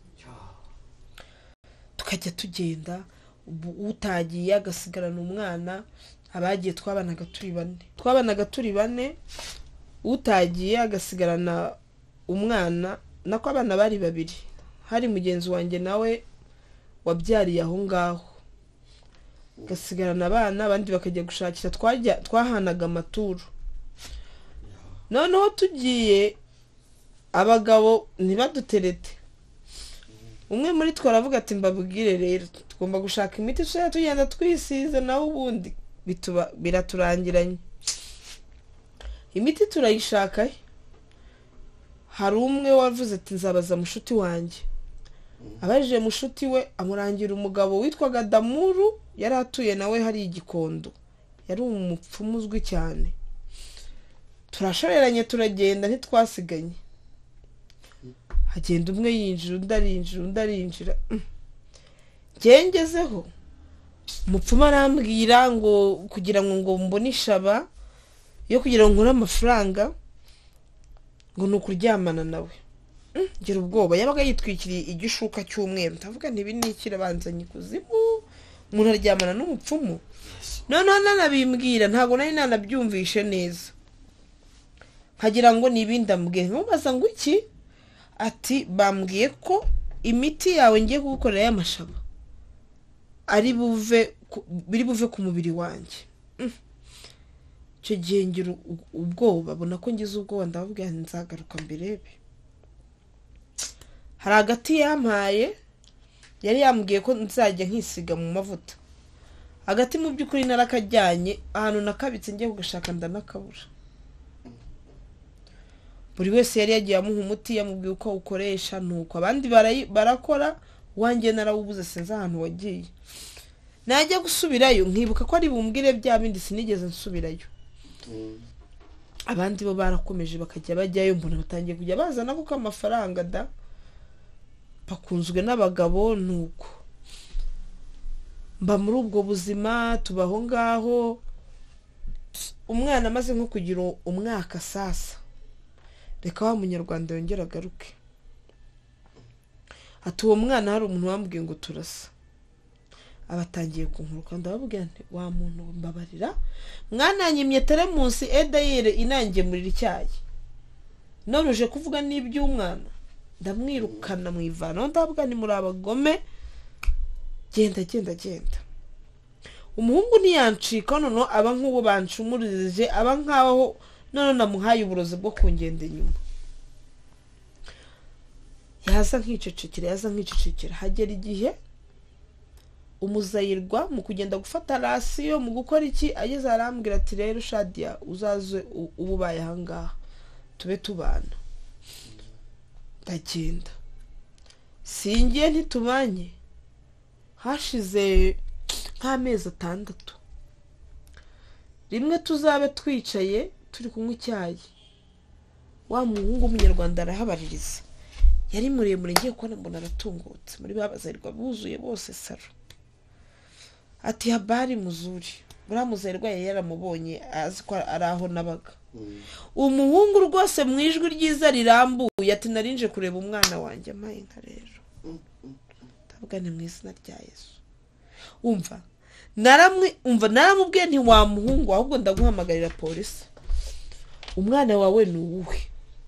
tukajya tugenda utagiye agasigarana umwana abagiye twabanaga turi bane twabanaga turi bane utagiye agasigarana umwana nako abana bari babiri hari mugenzi wanjye nawe wabyariye aho ngaho gasigarana abana abandi bakajya gushakira twajya twahanaga amaturu noneho tugiye abagabo ntibaduterete umwe muri twe aravuga ati mbabwire rero tugomba gushaka imiti tujya tugenda twisize naho ubundi bituba biraturangiranye imiti turayishaka hari umwe wavuze ati nzabaza mushuti wanjye abaje mushuti we amurangira umugabo witwaga Damuru yari atuye nawe hari igikondo yari umupfumu uzwi cyane turashoreranye turagenda ntitwasiganye hagenda umwe yinjira undi arinjira undi arinjira ngengezeho umupfumu arambwira ngo kugira ngo ngo mbone ishaba yo kugira ngo nkure amafaranga ngo nukuryamana nawe ngira ubwoba yabaga yitwikiriye igishuka cy'umweru ndavuga nti binikira banzanye kuzimu umuntu aryamana n'umupfumu none nanabimbwira ntago nari nanabyumvishe neza nkagira ngo nibindi ambwiye mubaza ngo iki ati bambwiye ko imiti yawe ngiye kugukorera y'amashaba ari buve biri buve ku mubiri wanjye cyo gihe ngira ubwoba bona ko ngize ubwoba ndababwira nzagaruka mbirebe hari agati yampaye yari yambwiye ko nzajya nkisiga mu mavuta. Agati mu by'ukuri narakajyanye ahantu nakabitse ngiye kugashaka ndanakabura. Buri wese yari yagiye amuha umuti yamubwiye uko ukoresha, nuko abandi barakora, wanjye narawubuze sinzi ahantu wagiye. Najya gusubirayo nkibuka ko ari bumbwire bya bindi sinigeze nsubirayo. Abandi bo barakomeje bakajya bajyayo, mbona batangiye kujya bazana kuko amafaranga da bakunzwe n'abagabo. Nuko mba muri ubwo buzima tubaho ngaho. Umwana amaze nko kugira umwaka sasa, reka wa munyarwanda yongera agaruke. Ati uwo mwana hari umuntu wambwiye ngo turasa. Abatangiye kunkuruka ndababwira nti wa muntu mbabarira, mwana nyimye teremunsi edayire inangiye muri icyayi, nonuje kuvuga n'iby'umwana ndamwirukana mu ivano. Ndababwira ni muri abagome, genda genda genda. Umuhungu ntiyancika, none aba nk'uwo banshumuririje, aba nkaho none namuhaye uburozi bwo kungenda inyuma. Yaza nkicecekera yaza nkicecekera hagera igihe umuzayirwa mu kugenda gufata rasiyo mu gukora iki, ageze arambwira ati rero Shadia uzaze ububaye ahangaha tube tubana. Ndagenda singiye ntitubanye. Hashize nk'amezi atandatu, rimwe tuzabe twicaye turi kunywa icyayi, wa muhungu w'umunyarwanda arahabaririza. Yari muremure ngiye kubona mbona aratungutse, muri babazayirwa buzuye bose saro. Ati habari muzuri, buriya muzayirwa yari yaramubonye azi ko ari aho nabaga. Umuhungu rwose mu ijwi ryiza rirambuye ati narinje kureba umwana wanjye amaye nka rero. Ndavuga ni mu izina rya Yesu. Umva naramwe umva naramubwiye nti wa muhungu ahubwo ndaguhamagarira polisi. Umwana wawe ni uwuhe?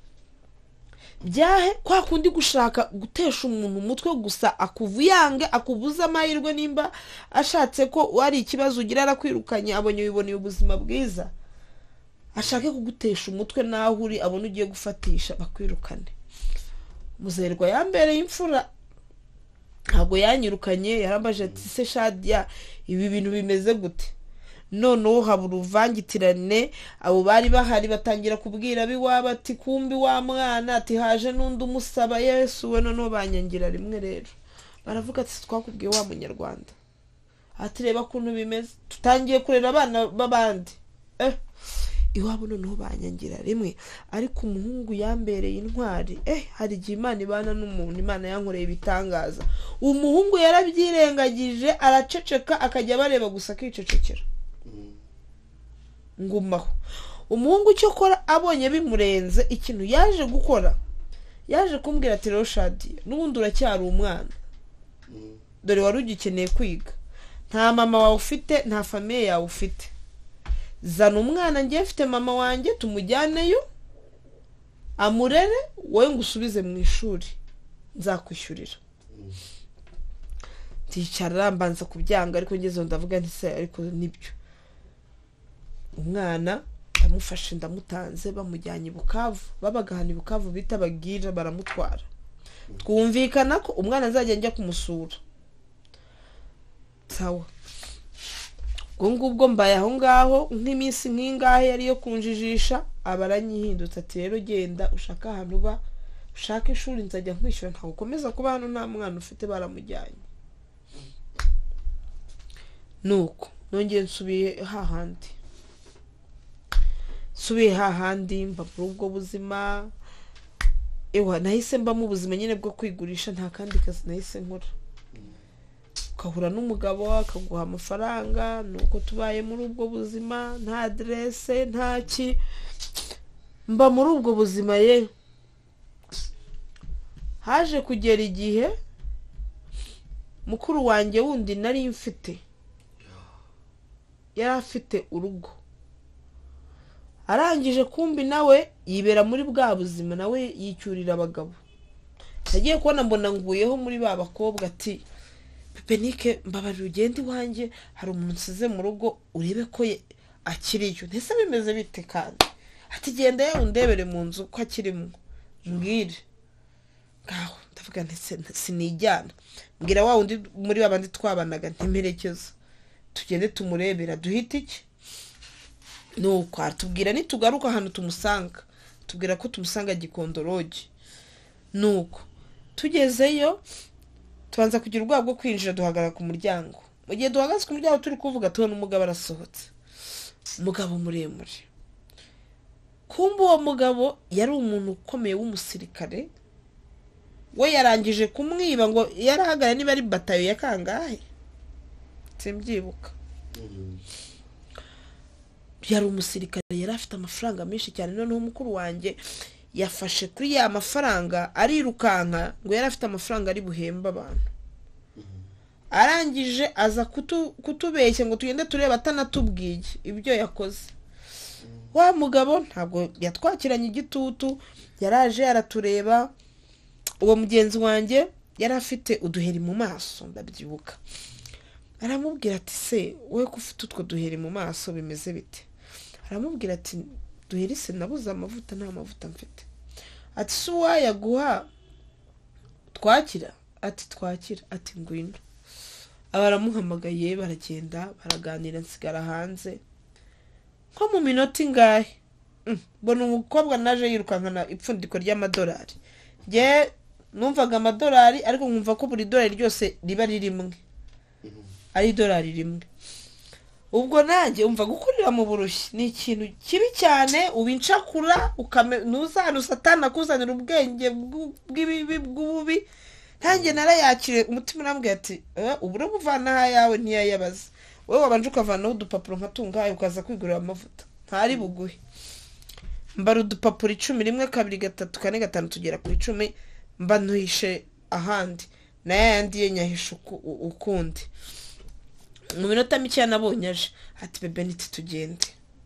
Byahe kwa kundi gushaka gutesha umuntu umutwe gusa akuvuyange akubuza amahirwe nimba ashatse ko wari ikibazo ugira arakwirukanye abonye wiboneye ubuzima bwiza, ashake kugutesha umutwe naho uri abone ugiye gufatisha bakwirukane. Muzerwa yambereye imfura, ntago yanyirukanye, yarambaje ati se Shadia ibi bintu bimeze gute? Noneho habura uvangitirane, abo bari bahari batangira kubwira biwabo ati kumbi wa mwana ati haje n'undi umusaba Yesu we. Noneho banyangira rimwe rero baravuga ati twakubwiye wa munyarwanda, ati reba kuntu bimeze, tutangiye kurera abana babandi. Eh iwabo noneho banyangira rimwe, ariko umuhungu yambereye intwari. Eh hari igihe Imana ibana n'umuntu, Imana yankoreye ibitangaza. Umuhungu yarabyirengagije araceceka akajya bareba gusa akicecekera ngumaho. Umuhungu cyo kora abonye bimurenze ikintu yaje gukora, yaje kumbwira ati rero Shadia n'ubundi uracyari umwana, dore wari ugikeneye kwiga, nta mama wawe ufite nta famiye yawe ufite, zana umwana ngiye mfite mama wanjye tumujyaneyo amurere, wowe ngusubize mu ishuri nzakwishyurira. Ticara mbanza kubyanga, ariko ngezeho ndavuga nti se ariko nibyo. Umwana ndamufashe ndamutanze, bamujyanye i Bukavu, babagahana i Bukavu bita bagira, baramutwara. Twumvikana ko umwana azajya njya kumusura. Sawa. Ubwo ubwo mbaye aho ngaho nk'iminsi nk'ingahe yari yo kunjijisha, abaranyihindutse ati rero genda ushaka ahantu uba, ushaka ishuri nzajya nkwishyura, nta gukomeza kuba hano nta mwana ufite baramujyanye. Nuko nongeye nsubiye hahandi subiye hahandi mba muri ubwo buzima. Ewa nahise mba mu buzima nyine bwo kwigurisha, nta kandi kazi nahise nkora. Ukahura n'umugabo akaguha amafaranga, nuko tubaye muri ubwo buzima, nta adresse nta ki, mba muri ubwo buzima. Ye haje kugera igihe mukuru wanjye wundi nari mfite yari afite urugo, arangije kumbi nawe yibera muri bwa buzima, nawe yicyurira abagabo. Nagiye kubona mbona nguyeho muri ba bakobwa ati Pepenike mbabarira ugende iwanjye, hari umuntu nsize mu rugo urebe ko akiriyo. Ntese bimeze bite kandi? Ati genda yewe undebere mu nzu ko akirimo mbwire. ngaho ndavuga nti sinijyana mbwira wa undi muri babandi twabanaga ntimerekezo tugende tumurebera duhita iki nuko atubwira nitugaruka ahantu tumusanga tubwira ko tumusanga Gikondorogi nuko tugezeyo tubanza kugira ubwoba bwo kwinjira duhagarara ku muryango mu gihe duhagaze ku muryango turi kuvuga tubona umugabo arasohotse umugabo muremure kumbe uwo mugabo yari umuntu ukomeye w'umusirikare we yarangije kumwiba ngo yarahagara niba ari batayo ya kangahe simbyibuka yari umusirikare yari afite amafaranga menshi cyane none umukuru wanjye yafashe kuri ya mafaranga arirukanka ngo yari afite amafaranga ari buhemba abantu arangije aza kutu, kutubeshya ngo tugende tureba atanatubwiye ibyo yakoze wa mugabo ntabwo yatwakiranye igitutu yaraje aratureba uwo mugenzi wanjye yari afite uduheri mu maso ndabyibuka aramubwira ati se wowe ko ufite utwo duheri mu maso bimeze bite aramubwira ati duheri se nabuze amavuta nta mavuta mfite ati se uwayaguha twakira ati twakira ati ngwino abaramuhamagaye baragenda baraganira nsigara hanze ko mu minota ingahe mbona umukobwa naje yirukankana ipfundiko ry'amadolari nge numvaga amadolari ariko nkumva ko buri dolari ryose riba ririmwe ari dolari rimwe ubwo nanjye umva gukurira mu burushyi ni ikintu kibi cyane ubincakura ukamenuza satana kuzanira ubwenge bw'ibibi bw'ububi ntange narayakire umutima urambwiye ati ubure buvana yawe ntiyayabaza wowe wabanje ukavanaho udupapuro nkatungaye ukaza kwigurira amavuta ntari buguhe mbara udupapuro icumi rimwe kabiri gatatu kane gatanu tugera ku icumi mba ntuhishe ahandi na yandi ye nyahishe ukundi mu minota mike nabonye aje ati bebe niti tugende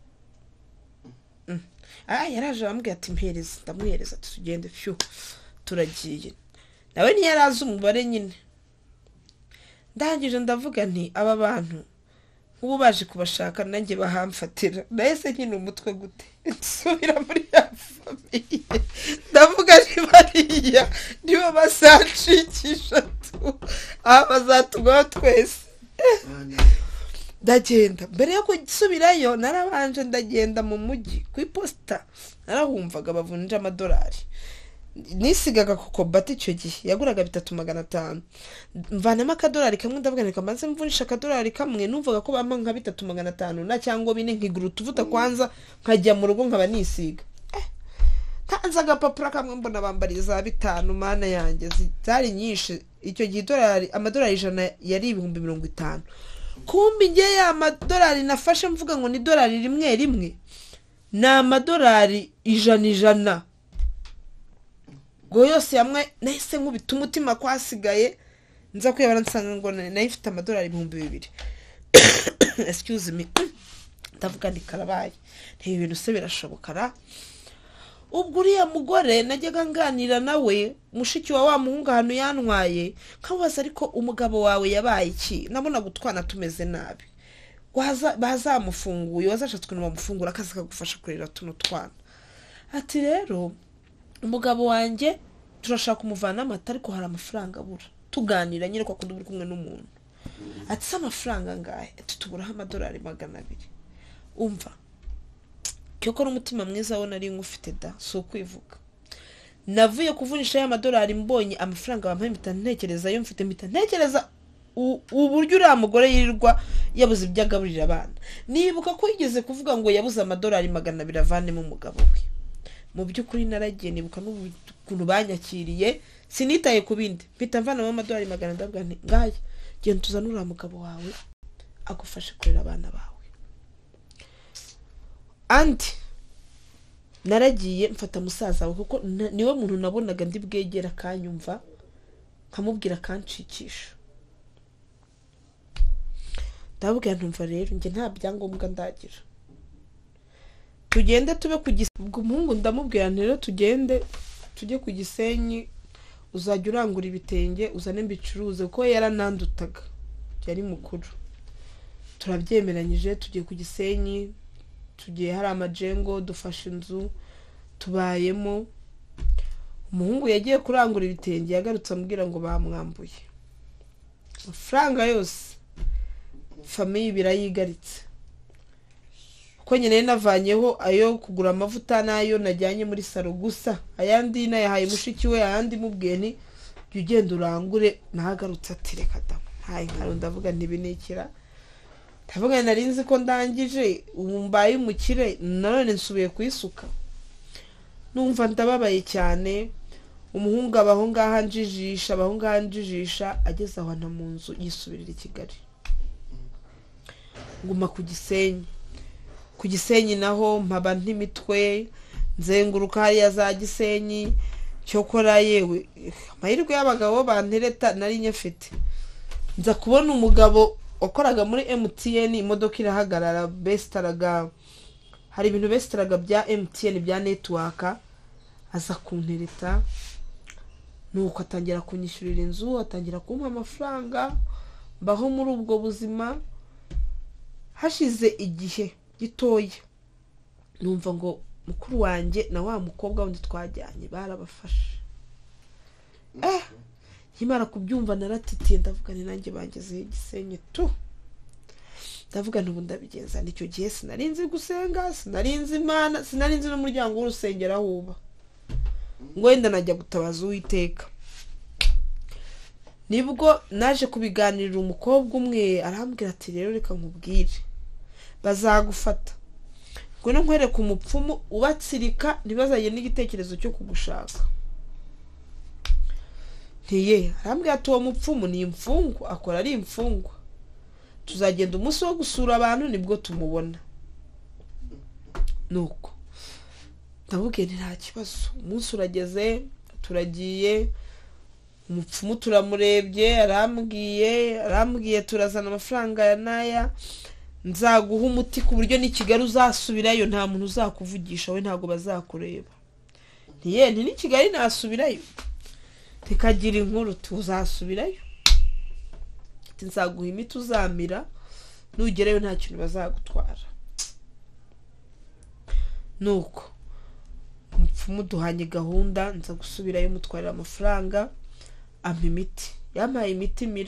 ah yaraje bambwiye ati mpereza ndamuhereza ati tugende fyu turagiye nawe ntiyarazi umubare nyine ndangije ndavuga nti aba bantu ubu baje kubashaka nanjye bahamfatira nahise nyine umutwe gute nsubira muri ya famiye ndavuga nti bariya nibo basanshikisha tu aha bazatugwaho twese ndagenda mbere yo gusubirayo narabanje ndagenda mu mujyi ku iposita narahumvaga bavunja amadolari nisigaga kuko bati icyo gihe yaguraga bitatu magana atanu mvanamo akadolari kamwe ndavuga nti kamanze mvunisha akadolari kamwe numvaga ko bampa nka bitatu magana atanu na cyangwa bine nkigura utuvuta kwanza nkajya mu rugo nkaba nisiga eh tanza agapapuro kamwe mbona bambariza bitanu mana yanjye zitari nyinshi icyo gihe dolari amadolari ijana yari ibihumbi mirongo itanu kumbi nge ya amadolari nafashe mvuga ngo ni dolari rimwe rimwe na amadolari ijana ijana ngo yose yamwe nahise nkubita umutima kwasigaye nza kwibara nsanga ngo nayifite amadolari ibihumbi bibiri excuse me ndavuga ndi karabaye ntibi bintu se birashobokara ubwo uriya mugore najyaga nganira nawe mushiki wa wa muhungu hano yantwaye kabaza ariko umugabo wawe yabaye iki nabona gutwana tumeze nabi waza bazamufunguye wazashatswe n'amufungura akazi kagufasha kurera tuno twana ati rero umugabo wanjye turashaka kumuvana amata ariko hari amafaranga abura tuganira nyine kwa kundi uri kumwe n'umuntu ati se amafaranga ngahe tutuburaho amadolari magana abiri umva cyoko n'umutima mwiza wo nari ngufite da so kwivuga navuye kuvunisha ya madolari mbonye amafaranga bampaye mpita ntekereza yo mfite mpita ntekereza uburyo uriya mugore yirirwa yabuze ibyagaburira abana nibuka ko yigeze kuvuga ngo yabuze amadolari magana abiri avanemo umugabo we mu by'ukuri naragiye nibuka n'ukuntu banyakiriye sinitaye ku bindi mpita mvanamo amadolari magana ndavuga nti ngaye genda tuzane uriya mugabo wawe agufashe kurera abana bawe andi naragiye mfata musaza we kuko niwe muntu nabonaga ndi bwegera kanyumva nkamubwira kancikisha ndabwira ntumva rero nge nta byangombwa ndagira tugende tube ku Gisenyi umuhungu ndamubwira rero tugende tujye ku Gisenyi uzajya urangura ibitenge uzane mbicuruze kuko yaranandutaga yari mukuru turabyemeranyije tugiye ku Gisenyi tugiye hari amajengo dufashe inzu tubayemo umuhungu yagiye kurangura ibitenge yagarutse amubwira ngo bamwambuye amafaranga yose, famiye birayigaritse kuko nyine navanyeho ayo kugura amavuta n'ayo najyanye muri saro, gusa ayandi nayahaye mushiki we, ayandi mubwiye nti jya ugenda urangure. Nahagarutse ati reka da hayi nkaro, ndavuga ntibinikira, ndavuga nari nzi ko ndangije ubu mbaye umukire none nsubiye kwisuka. Numva ndababaye cyane. Umuhungu abaho ngaha njijisha abaho ngaha njijisha ageze aho na mu nzu yisubirira i Kigali. Nguma ku Gisenyi, ku Gisenyi naho mpaba ntimitwe, nzenguruka hariya za Gisenyi. Cyokora yewe amahirwe y'abagabo bantereta nari nyafite, nza kubona umugabo wakoraga muri M T N, imodoka irahagarara, bestaraga hari ibintu bestaraga bya M T N bya network, aza kuntereta nuko atangira kunyishyurira inzu, atangira kumpa amafaranga, baho muri ubwo buzima. Hashize igihe gitoya numva ngo mukuru wanjye na wa mukobwa wundi twajyanye barabafashe. Eh nkimara kubyumva naratitiye, ndavuga ni nanjye bangeze Gisenyi tu. Ndavuga ntubu ndabigenza. Nicyo gihe sinarinzi gusenga, sinarinzi Imana, sinarinzi n'umuryango w'urusengero ahuba, ngo wenda najya gutabaza Uwiteka. Nibwo naje kubiganirira umukobwa umwe, arambwira ati rero reka nkubwire, bazagufata ngo no nkwereka umupfumu ubatsirika ntibazaye n'igitekerezo cyo kugushaka. Ntiye arambwira ati uwo mupfumu ni imfungwa, akora ari imfungwa, tuzagenda umunsi wo gusura abantu nibwo tumubona. Nuko ndabubwiye nta kibazo. Umunsi urageze, turagiye, umupfumu turamurebye, arambwiye arambwiye turazana amafaranga ya naya, nzaguha umuti ku buryo ni Kigali uzasubirayo nta muntu uzakuvugisha, we ntago bazakureba. Ntiye nti ni Kigali nasubirayo, tikagira inkuru tuzasubirayo, ati nzaguha imiti uzamira, nugerayo nta kintu bazagutwara. Nuko umupfumu duhanye gahunda, nza gusubirayo mutwarira amafaranga, ampa imiti, yampaye imiti mira,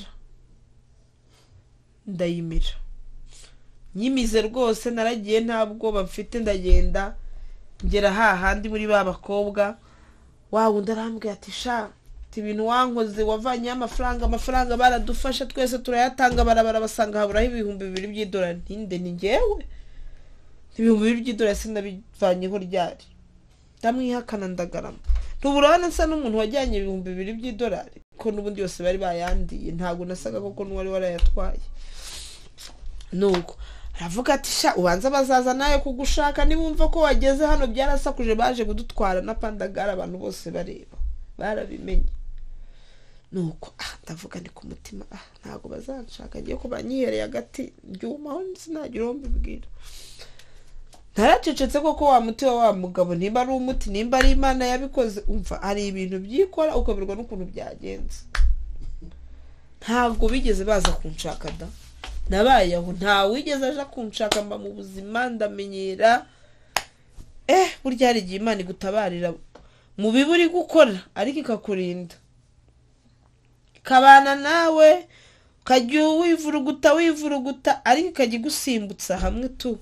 ndayimira. Nyimize rwose naragiye ntabwo bafite, ndagenda ngera hahandi muri ba bakobwa. Wa wundi arambwira ati sha ibintu wankoze wavanye amafaranga, amafaranga baradufasha twese turayatanga, barabara basanga haburaho ibihumbi bibiri by'idolari. Ntinde ni ngewe ibihumbi bibiri by'idolari sinabivanyeho ryari, ndamwihakana ndagarama. Ntuburana nsa n'umuntu wajyanye ibihumbi bibiri by'idolari ko n'ubundi yose bari bayandiye, ntago nasaga koko n'uwari warayatwaye. Nuko aravuga ati sha ubanza bazaza nayo kugushaka, nibumva ko wageze hano byarasakuje baje kudutwara na Pandagara, abantu bose bareba barabimenye. Nuko ah ndavuga ni ku mutima, ah ntago bazanshaka, ngiye ko banyihereye agati ryumaho sinagira aho mbibwira. Naracecetse koko wa muti wa mugabo, nimba ari umuti nimba ari Imana yabikoze, umva ari ibintu byikora ukaberwa n'ukuntu byagenze. Ntago bigeze baza kunshaka da, nabaye aho nta wigeze aje kunshaka, mba mu buzima ndamenyera. Eh burya hari igihe Imana igutabarira mu biburi gukora ariko ikakurinda, kabana nawe ukajya wivuruguta wivuruguta ariko ikajya gusimbutsa hamwe tu.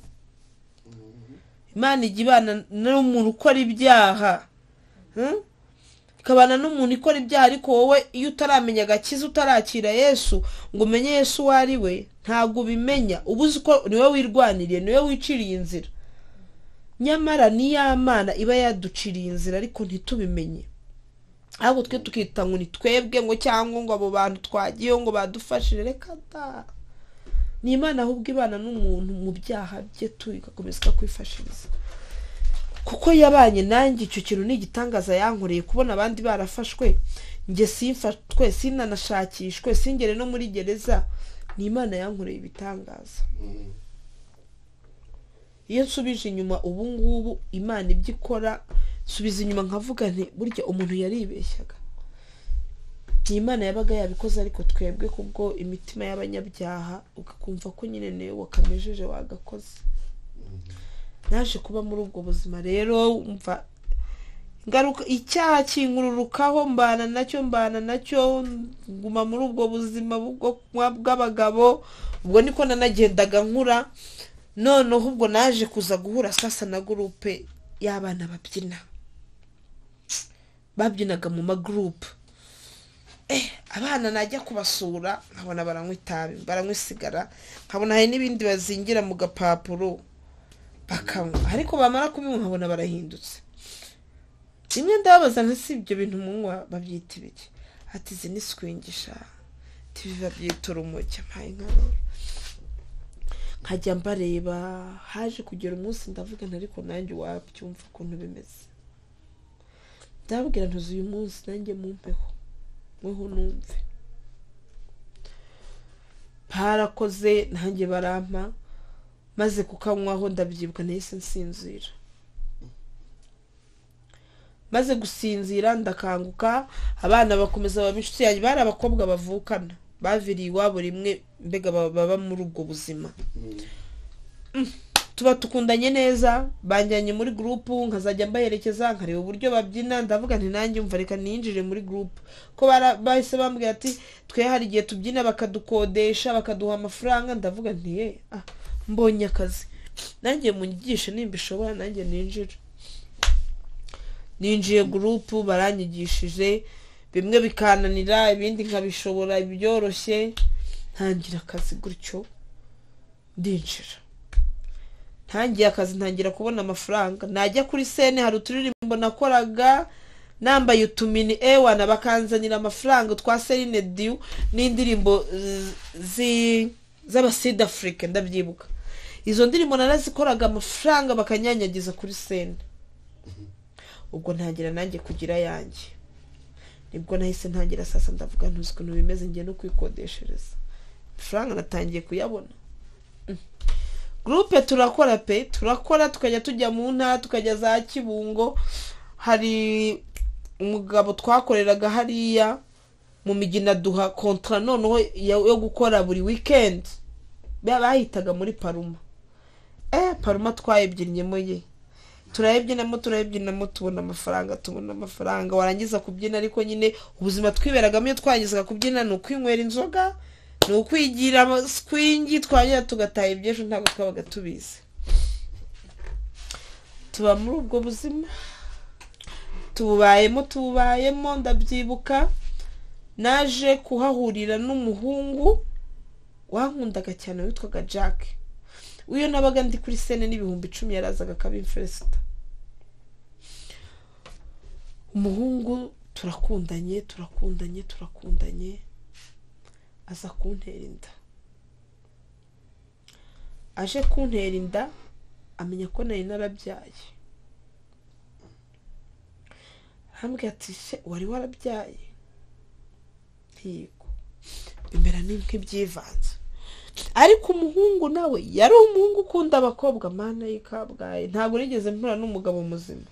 Imana igibana n'umuntu ukora ibyaha, hm kabana n'umuntu ikora ibyaha, ariko wowe iyo utaramenya agakiza utarakira Yesu ngo umenye Yesu wari we, ntago bimenya, ubuzi ko niwe wirwaniriye, niwe wiciriye inzira. Nyamara ni ya Mana iba yaduciriye inzira ariko ntitubimenye, ahubwo twe tukita ngo ni twebwe ngo cyangwa ngo abo bantu twagiye ngo badufashire. Reka da, ni Imana ahubwo ibana n'umuntu mu byaha bye tu igakomeza kwifashiriza, kuko yabanye nanjye. Icyo kintu ni igitangaza yankoreye, kubona abandi barafashwe nge simfatwe, sinanashakishwe, singere no muri gereza. Ni Imana yankoreye ibitangaza. Iyo nsubije inyuma ubu ngubu Imana ibyo ikora, subiza inyuma nkavuga nti burya umuntu yaribeshyaga. Ni Imana yabaga yabikoze, ariko twebwe kubwo imitima y'abanyabyaha ukakumva ko nyine ne wakamejeje wagakoze. Naje kuba muri ubwo buzima rero, umva ngaruka icyaha kinkururukaho mbana nacyo mbana nacyo nguma muri ubwo buzima bwo bw'abagabo. Ubwo niko nanagendaga nkura, noneho ubwo naje kuza guhura sasa na groupe y'abana babyina, babyinaga mu ma group. Eh abana najya kubasura nkabona baranywa itabi, baranywa isigara, nkabona hari n'ibindi bazingira mu gapapuro bakanywa, ariko bamara kubinywa nkabona barahindutse. Rimwe ndababaza ntasi ibyo bintu munywa babyita ibiki? Ati izi ni swingisha, tibiva byitora umucyo mpaye nkaro. Nkajya mbareba, haje kugera umunsi ndavuga ntariko nanjye wabyumva ukuntu bimeze. Ndabwira ntuzi uyu munsi nanjye mumpeho, mweho numve. Parakoze nanjye barampa, maze kukanywaho ndabyibuka nahise nsinzira. Maze gusinzira ndakanguka, abana bakomeza babishuti yanjye, bari abakobwa bavukana baviriye iwabo rimwe, mbega baba muri ubwo buzima. Mm. Tuba tukundanye neza, banjyanye muri group, nkazajya mbaherekeza nkareba uburyo babyina. Ndavuga nti nanjye umva reka ninjire muri group, ko bahise bambwira ati twe hari igihe tubyina bakadukodesha bakaduha amafaranga. Ndavuga nti eh ah mbonye akazi nanjye munyigishe nimba ishobora nanjye ninjire. Ninjiye group, baranyigishije, bimwe bikananira ibindi nkabishobora byoroshye, ntangira akazi gutyo ndinjira. Ntangiye akazi ntangira kubona amafaranga, najya kuri scene hari uturirimbo nakoraga nambaye utumini ewana bakanzanira amafaranga twa Celine Dion n'indirimbo zi z'aba South Africa ndabyibuka. Izo ndirimbo narazikoraga amafaranga bakanyanyagiza kuri scene. Ubwo ntangira nanjye kugira yanjye, nibwo nahise ntangira sasa ndavuga ntuzi ukuntu bimeze ngiye no kwikodeshereza. Amafaranga natangiye kuyabona. Mm. Groupe turakora pe, turakora tukajya tujya mu ntara, tukajya za Kibungo. Hari umugabo twakoreraga hariya mu Migina duha kontra noneho yo gukora buri weekend. Bahitaga muri Paruma. Eh Paruma twayibyinnye ye. Turayibyinamo turayibyinamo tubona amafaranga tubona amafaranga warangiza kubyina, ariko nyine ubuzima twiberagamo iyo twangiza kubyina no kwinywera inzoga no kwigira swingi, twanya tugataha ibyejo ntabwo twabaga tubizi. Tuba muri ubwo buzima tubayemo tubayemo ndabyibuka. Naje kuhahurira n'umuhungu wankundaga cyane witwaga Jack. Uyo nabaga ndi kuri scene n'ibihumbi icumi yarazaga kabimferesita. Umuhungu turakundanye turakundanye turakundanye aza kuntera inda. Aje kuntera inda amenya ko nari narabyaye. Hambwe ati se wari warabyaye? Yego. Imbera nimwe byivanze. Ariko umuhungu nawe yari umuhungu ukunda abakobwa mana y'ikabwaye, ntabwo nigeze mpura n'umugabo muzima.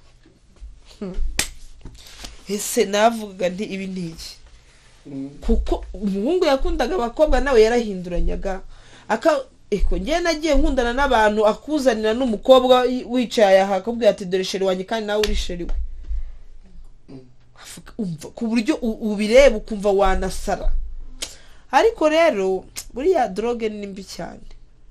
Ese navuga nti ibi niki? Kuko umuhungu yakundaga abakobwa nawe yarahinduranyaga. Aka eko ngiye nagiye nkundana n'abantu akuzanira n'umukobwa wicaye aha akubwira ati dore sheri wanjye kandi nawe uri sheri we. Umva ku buryo ubireba ukumva wanasara. Ariko rero buriya droge ni mbi cyane,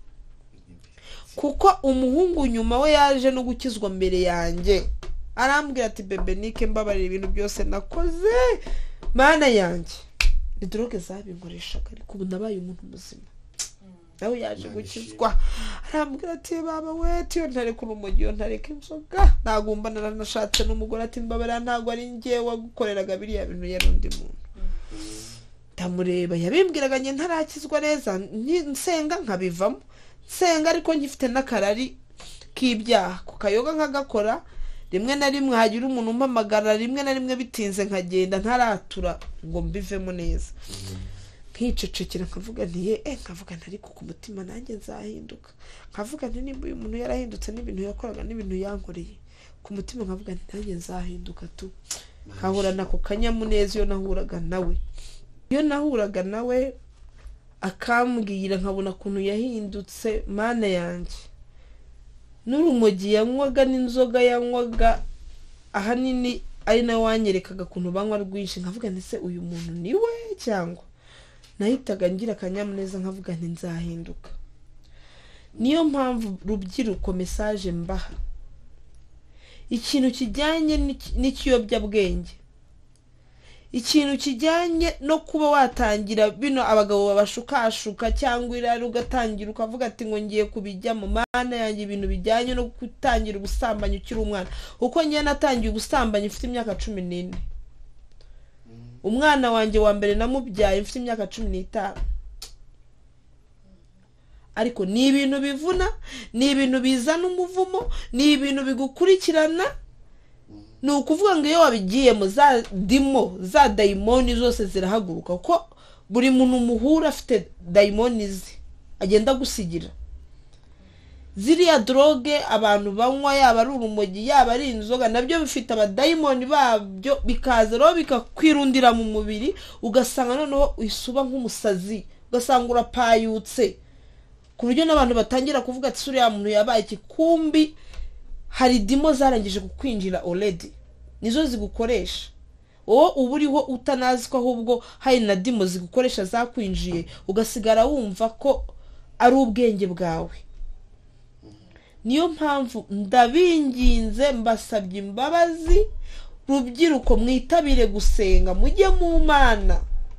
kuko umuhungu nyuma we yaje no gukizwa mbere yanjye. Arambwira ati bebe nike mbabarira ibintu byose nakoze mana yanjye, ni droge zabinkoreshaga, ariko ubu nabaye umuntu muzima. Nawe yaje gukizwa. Arambwira ati baba we tiyo ntareka urumogi yo ntareka inzoga, nagumba naranashatse n'umugore ati mbabarira ntago ari ngiye wagukoreraga biriya bintu yari undi muntu. Tamureba yabimbwiraga nge ntarakizwa neza, nsenga nkabivamo, nsenga ariko ngifite nakarari k'ibyaha ku kayoga nkagakora. Rimwe na rimwe hagira umuntu umpamagara, rimwe na rimwe bitinze nkagenda ntaratura ngo mbivemo neza. Nkicecekera nkavuga nti ye eh nkavuga ntari ku mutima nanjye nzahinduka. Nkavuga nti nimba uyu muntu yarahindutse n'ibintu yakoraga n'ibintu yankoreye, ku mutima nkavuga nti nanjye nzahinduka tu. Nkahura nako kanyamuneza iyo nahuraga nawe. Iyo nahuraga nawe akambwira nkabona kuntu yahindutse mana yanjye. N'urumogi yanywaga n'inzoga yanywaga ahanini ari nawe wanyerekaga kuntu banywa rwinshi nkavuga nti se uyu muntu ni we cyangwa nahitaga ngira akanyamuneza nkavuga nti nzahinduka. Niyo mpamvu rubyiruko message mbaha, ikintu kijyanye n'ikiyobyabwenge, ikintu kijyanye no kuba watangira bino abagabo babashukashuka cyangwa irari ugatangira ukavuga ati ngo ngiye kubijyamo, mana yanjye ibintu bijyanye no gutangira ubusambanyi ukiri umwana. Uko ngiye natangiye ubusambanyi mfite imyaka cumi n'ine, umwana wanjye wa mbere namubyaye mfite imyaka cumi n'itanu. Ariko ni ibintu bivuna, ni ibintu bizana umuvumo, ni ibintu bigukurikirana. Ni ukuvuga ngo iyo wabigiyemo za dimo za daimoni zose zirahaguruka, ko buri muntu muhura afite daimoni ze agenda gusigira. Ziriya droge abantu banywa, yaba ari urumogi yaba ari inzoga, nabyo bifite abadaimoni babyo, bikaza rero bikakwirundira mu mubiri, ugasanga noneho isuba nk'umusazi, ugasanga urapayutse, ku buryo n'abantu batangira kuvuga ati suriya muntu yabaye ikikumbi. Hari dimo zarangije kukwinjira already, nizo zigukoresha wowe uba uriho utanazi ko ahubwo hari na dimo zigukoresha zakwinjiye, ugasigara wumva ko ari ubwenge bwawe. Niyo mpamvu ndabinginze mbasabye imbabazi, rubyiruko mwitabire gusenga, mujye mu Mana.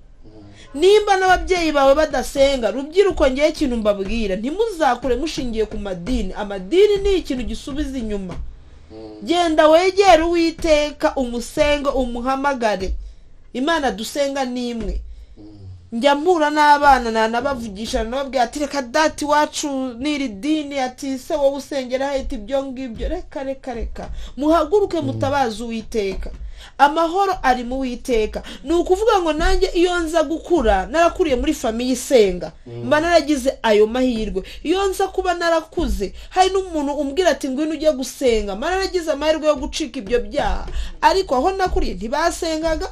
Nimba n'ababyeyi bawe badasenga, rubyiruko ngiye ikintu mbabwira, ntimuzakure mushingiye ku madini. Amadini ni ikintu gisubiza inyuma. Genda wegere Uwiteka, umusenga, umuhamagare. Imana dusenga ni imwe. Njya mpura n'abana na nabavugisha nababwira ati reka dati wacu niri dini, ati se wowe usengera hahita ibyo ngibyo. Reka reka reka muhaguruke mutabaza Uwiteka. Amahoro ari mu Uwiteka. Ni ukuvuga ngo nanjye iyo nza gukura narakuriye muri famiye isenga, mba naragize ayo mahirwe. Iyo nza kuba narakuze hari n'umuntu umbwira ati ngwino ujye gusenga, mba naragize amahirwe yo gucika ibyo byaha. Ariko aho nakuriye ntibasengaga,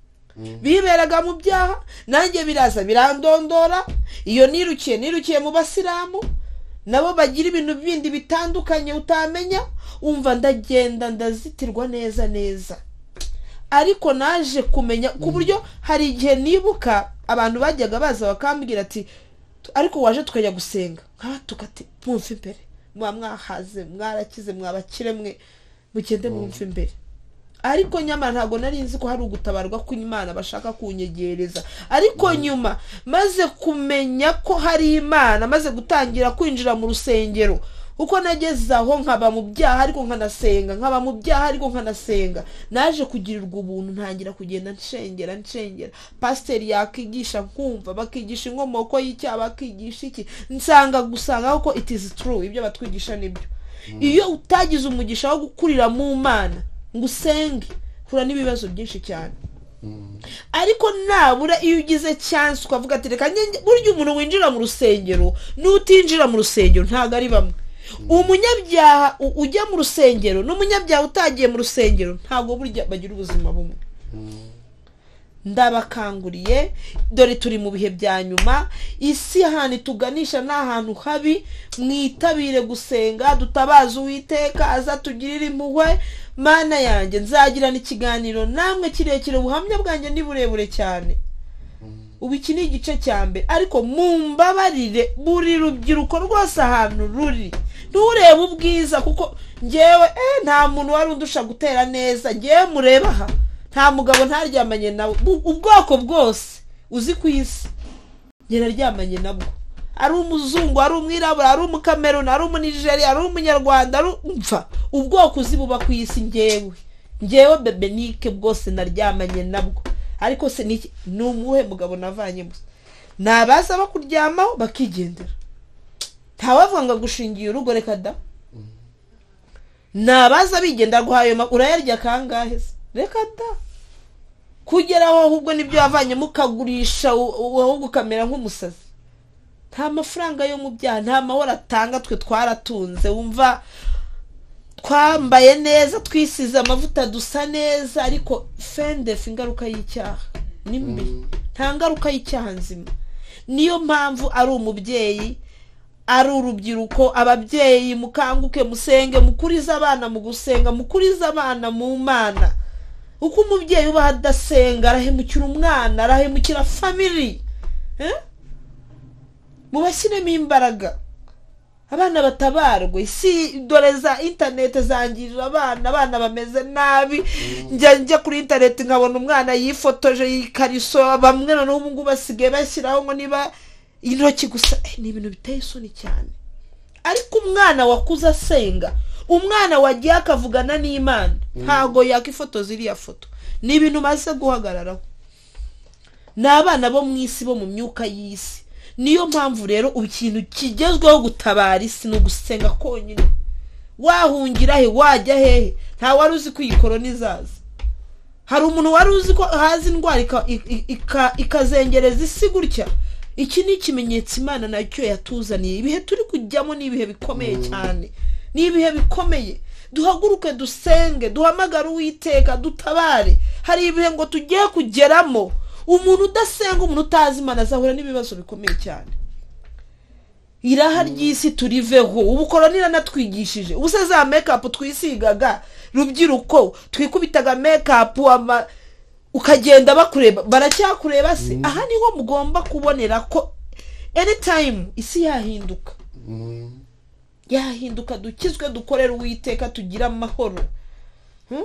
biberaga mu byaha, nanjye biraza birandondora. Iyo nirukiye nirukiye mu Basilamu, nabo bagira ibintu bindi bitandukanye utamenya, umva ndagenda ndazitirwa neza neza. Ariko naje kumenya ku buryo hari igihe nibuka abantu bajyaga baza bakambwira ati ariko waje tukajya gusenga, nkabatuka ati mwumve imbere, mwa mwahaze mwarakize mwabakire mwe mugende mwumve imbere. Ariko nyama ntago nari nzi ko hari ugutabarwa kw'Imana bashaka kunyegereza. Ariko nyuma maze kumenya ko hari Imana, maze gutangira kwinjira mu rusengero, uko nageze aho nkaba mu byaha ariko nkanasenga, nkaba mu byaha ariko nkanasenga, naje kugirirwa ubuntu, ntangira kugenda nshengera nshengera. Pastor yakigisha nkumva, bakigisha inkomoko y'icyaha, bakigisha iki, nsanga gusanga ko it is true ibyo batwigisha nibyo. Iyo utagize umugisha wo gukurira mu Mana ngo usenge, hura n'ibibazo byinshi cyane. Ariko nabura iyo ugize chance ukavuga ati reka buryo umuntu winjira mu rusengero n'utinjira mu rusengero ntago ari bamwe. Umunyabyaha ujya mu rusengero n'umunyabyaha utagiye mu rusengero ntago burya bagira ubuzima bumwe. Ndabakanguriye, dore turi mu bihe bya nyuma, isi hano tuganisha n'ahantu habi. Mwitabire gusenga, dutabaza Uwiteka aza tugirira impuhwe. Mana yanjye nzagirana ikiganiro namwe kirekire, ubuhamya bwanjye ni burebure cyane. Ubu iki ni igice cya mbere, ariko mumbabarire buri rubyiruko rwose ahantu ruri nturebe ubwiza, kuko ngewe eh nta muntu wari undusha gutera neza. Ngewe mureba aha nta mugabo ntaryamanye nawe, ubwoko bwose uzi ku isi nge naryamanye nabwo. Ari umuzungu, ari umwirabura, ari umukameruni, ari umunigeria, ari umunyarwanda, ari umva ubwoko uzi buba ku isi. Ngewe ngewe bebenike bwose naryamanye nabwo. Ariko se ni numuhe mugabo navanye gusa nabaza bakuryamaho bakigendera, ntawavuga ngo gushingiye urugo. Reka da, nabaza bigenda guhayo urayarya kangahe se? Reka da, kugeraho ahubwo nibyo yavanye mukagurisha ahubwo kamera nk'umusazi. Nta mafaranga yo mu byaha, nta mahoro atanga. Twe twaratunze, wumva twambaye neza, twisize amavuta, dusa neza, ariko fendef ingaruka y'icyaha nimbi, nta ngaruka y'icyaha nzima. Niyo mpamvu ari umubyeyi, ari urubyiruko, ababyeyi mukanguke musenge, mukuriza abana mu gusenga, mukuriza abana mu Mana. uko umubyeyi uba adasenga arahemukira umwana, arahemukira family. eh mubashyiremo imbaraga abana batabarwe. Si dore za internet zangirira abana, abana bameze nabi. njya njya kuri internet nkabona umwana yifotoje yikariso, bamwe na n'ubu ngubu basigaye bashyiraho ngo niba intoki gusa. eh, ni ibintu biteye isoni cyane. Ariko umwana wakuze asenga, umwana wagiye akavugana n'Imana, ntago yakifotoza iriya foto. Ni ibintu maze guhagararaho. N'abana bo mu isi, bo mu myuka y'isi. Niyo mpamvu rero ikintu kigezweho gutabara isi no gusenga konyine. Wahungira he, wajya hehe? Nta wari uzi ko iyi korona izaza. Hari umuntu wari uzi ko hazi indwara ikazengereza isi gutya? Iki ni ikimenyetso Imana nacyo yatuzaniye. Ibihe turi kujyamo ni ibihe bikomeye cyane, ni ibihe bikomeye. Duhaguruke dusenge, duhamagara Uwiteka, dutabare. Hari ibihe ngo tugiye kugeramo, umuntu udasenga, umuntu utazi Imana azahura n'ibibazo bikomeye cyane. Iraha ry'isi turiveho. Ubu korona natwigishije. Ubuse za makeup twisigaga rubyiruko, twikubitaga makeup ama ukagenda bakureba, baracyakureba se. mm. Aha niho mugomba kubonera ko anytime isi yahinduka. mm. Yahinduka, dukizwe, dukorera Uwiteka, tugira amahoro. hmm?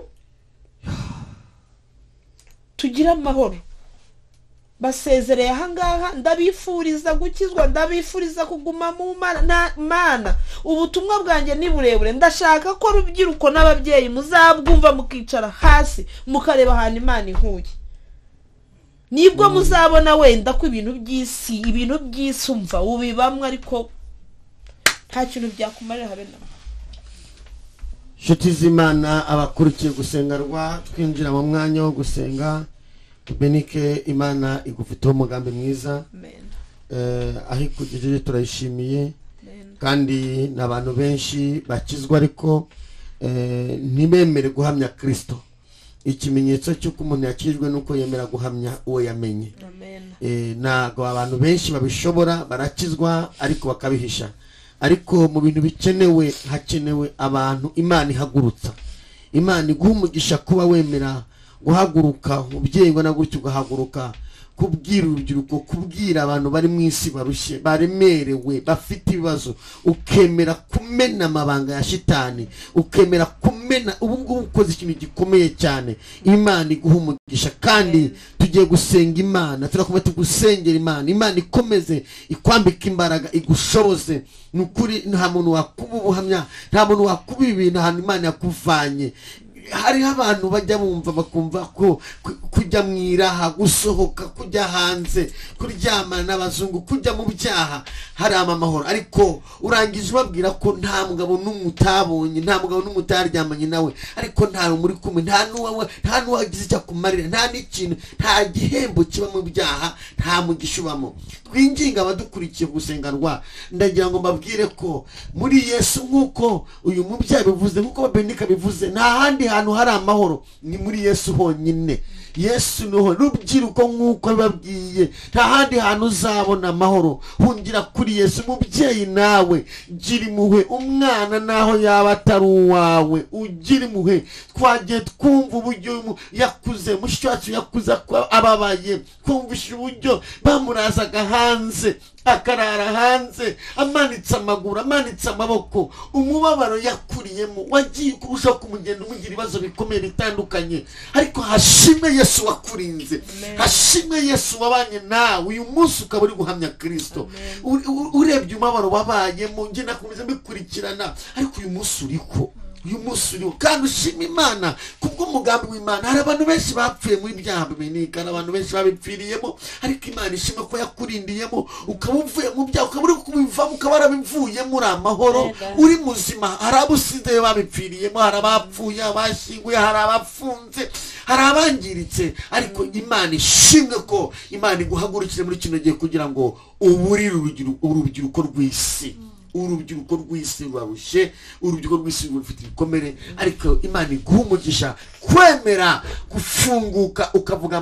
Tugira amahoro. Basezereye ahangaha, ndabifuriza gukizwa, ndabifuriza kuguma mu Mana. Mana, ubutumwa bwanjye ni burebure. Ndashaka ko rubyiruko n'ababyeyi muzabwumva, mukicara hasi mukareba ahantu Imana inkuye. Nibwo muzabona wenda ko ibintu by'isi, ibintu by'isi umva ubibamwe, ariko nta kintu byakumarira habe na. Nshuti z'Imana, abakurikiye gusenga rwa, twinjira mu mwanya wo gusenga. Benike, Imana igufiteho umugambi mwiza. Amen. eh aho ikugejeje turayishimiye. Amen. Kandi n'abantu benshi bakizwa ariko eh ntibemere guhamya Kristo. Ikimenyetso cy'uko umuntu yakijwe nuko yemera guhamya uwo yamenye. Amen. eh nago abantu benshi babishobora, barakizwa ariko bakabihisha. Ariko mu bintu bikenewe, hakenewe abantu Imana ihagurutsa. Imana iguha umugisha kuba wemera guhaguruka. Umubyeyi ngo nagutyo ugahaguruka kubwira urubyiruko, kubwira abantu bari mu isi barushye, baremerewe, bafite ibibazo, ukemera kumena amabanga ya shitani, ukemera kumena. Ubu ngubu ukoze ikintu gikomeye cyane. Imana iguha umugisha. Kandi tugiye gusenga Imana, turakuba tugusengera Imana. Imana ikomeze ikwambika imbaraga, igushoboze. Nukuri nta muntu wakuba ubuhamya, nta muntu wakuba ibintu ahantu Imana yakuvanye. Hari abantu bajya bumva bakumva ko kujya mwiraha, gusohoka, kujya hanze, kuryamana n'abazungu, kujya mu byaha hari amahoro. Ariko urangije ubabwira ko nta mugabo n'umutabonye, nta mugabo n'umutaryamanye nawe, ariko nta muri kumwe, nta nuwawe, nta nuwagize icyo kumarira, nta n'ikintu, nta gihembo kiba mu byaha, nta mugisha ubamo. Twinginga abadukurikiye gusenga rwa, ndagira ngo mbabwire ko muri Yesu, nkuko uyu mubyeyi bivuze, nkuko Benika bivuze, nta handi hantu hari amahoro, ni muri Yesu honyine. Yesu niho rubyiruko, nkuko babwiye, nta handi hantu uzabona amahoro, hungira kuri Yesu. Mubyeyi nawe gira impuhwe umwana naho yaba atari uwawe, ugira impuhwe. Twagiye twumva uburyo yakuze, mushyacu yakuze ababaye, kumvisha uburyo bamurazaga hanze, akarara hanze, amanitse amaguru, amanitse amaboko, umubabaro yakuriyemo wagiye kurusha kumugenda umugira ibibazo bikomeye bitandukanye. Ariko hashimwe Yesu wakurinze, hashimwe Yesu wabanye nawe. Uyu munsi ukaba uri guhamya Kristo. Urebye umubabaro wabayemo, nge nakomeza mbikurikirana, ariko uyu munsi uriko, uyu munsi uriho, kandi ushima Imana kubw'umugambi w'Imana. Hari abantu benshi bapfuye mu byaha bimenyeka, hari abantu benshi babipfiriyemo, ariko Imana ishima ko yakurindiyemo, ukaba uvuye mu byaha, ukaba uri kubivamo, ukaba warabivuyemo uri amahoro, uri muzima. Hari abusize babipfiriyemo, hari abapfuye, abashyinguye, hari abafunze, hari abangiritse, ariko Imana ishimwe ko Imana iguhagurukire muri kino gihe kugira ngo uburire urubyiruko rw'isi. Urubyiruko rw'isi rwabushye, urubyiruko rw'isi rufite ibikomere, ariko Imana iguha umugisha kwemera gufunguka, ukavuga amateka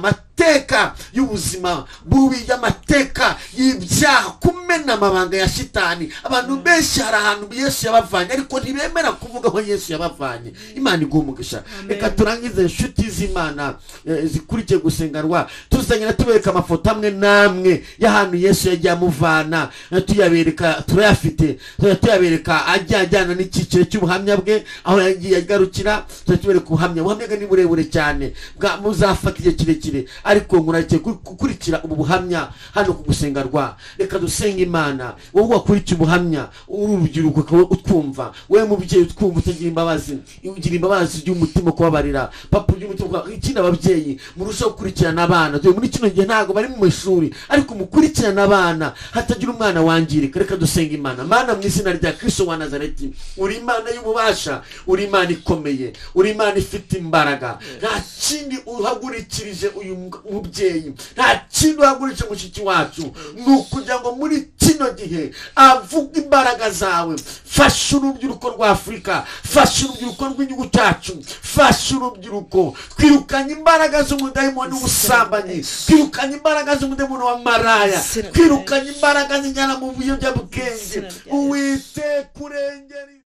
amateka y'ubuzima bubi, y'amateka y'ibyaha, kumena amabanga ya shitani. Abantu benshi hari ahantu Yesu yabavanye ariko ntibemera kuvuga aho Yesu yabavanye. Imana iguhe umugisha. Reka turangize inshuti z'Imana eh, zikurikiye gusenganwa, tuzanye tubereka amafoto amwe namwe y'ahantu Yesu yagiye amuvana, tuyabereka, turayafite, tuyabereka ajya ajyana n'icyiciro cy'ubuhamya bwe aho yagiye agarukira, tuyabereka ubuhamya. Ubuhamya ni burebure cyane, bwa muzafata igihe kirekire, ariko murake gukurikira ubu buhamya hano ku gusengarwa. Reka dusenga Imana. Wowe wakurikira ubuhamya, urubyiruko utwumva, wewe mubyeyi utwumva, utagira imbabazi, ugira imbabazi y'umutima kubabarira, papa y'umutima. Ikindi ababyeyi murushaho gukurikirana abana, dore muri kino gihe ntago bari mu mashuri, ariko mukurikirana abana hatagira umwana wangirika. Reka dusenga Imana. Mana, mu izina rya Kristo wa Nazareti, uri Imana y'ububasha, uri Imana ikomeye, uri Imana ifite imbaraga. Nta kindi uhagurikirije uyu mubyeyi, nta kindi uhagurikije mushiki wacu, nukugira ngo muri kino gihe avuga imbaraga zawe. Fasha urubyiruko rwa Afurika, fasha urubyiruko rw'igihugu cyacu, fasha urubyiruko. Twirukanye imbaraga z'umudayimoni w'ubusambanyi, twirukanye imbaraga z'umudayimoni wa maraya, twirukanye imbaraga z'injyana mu biyobyabwenge. Uwite kurengera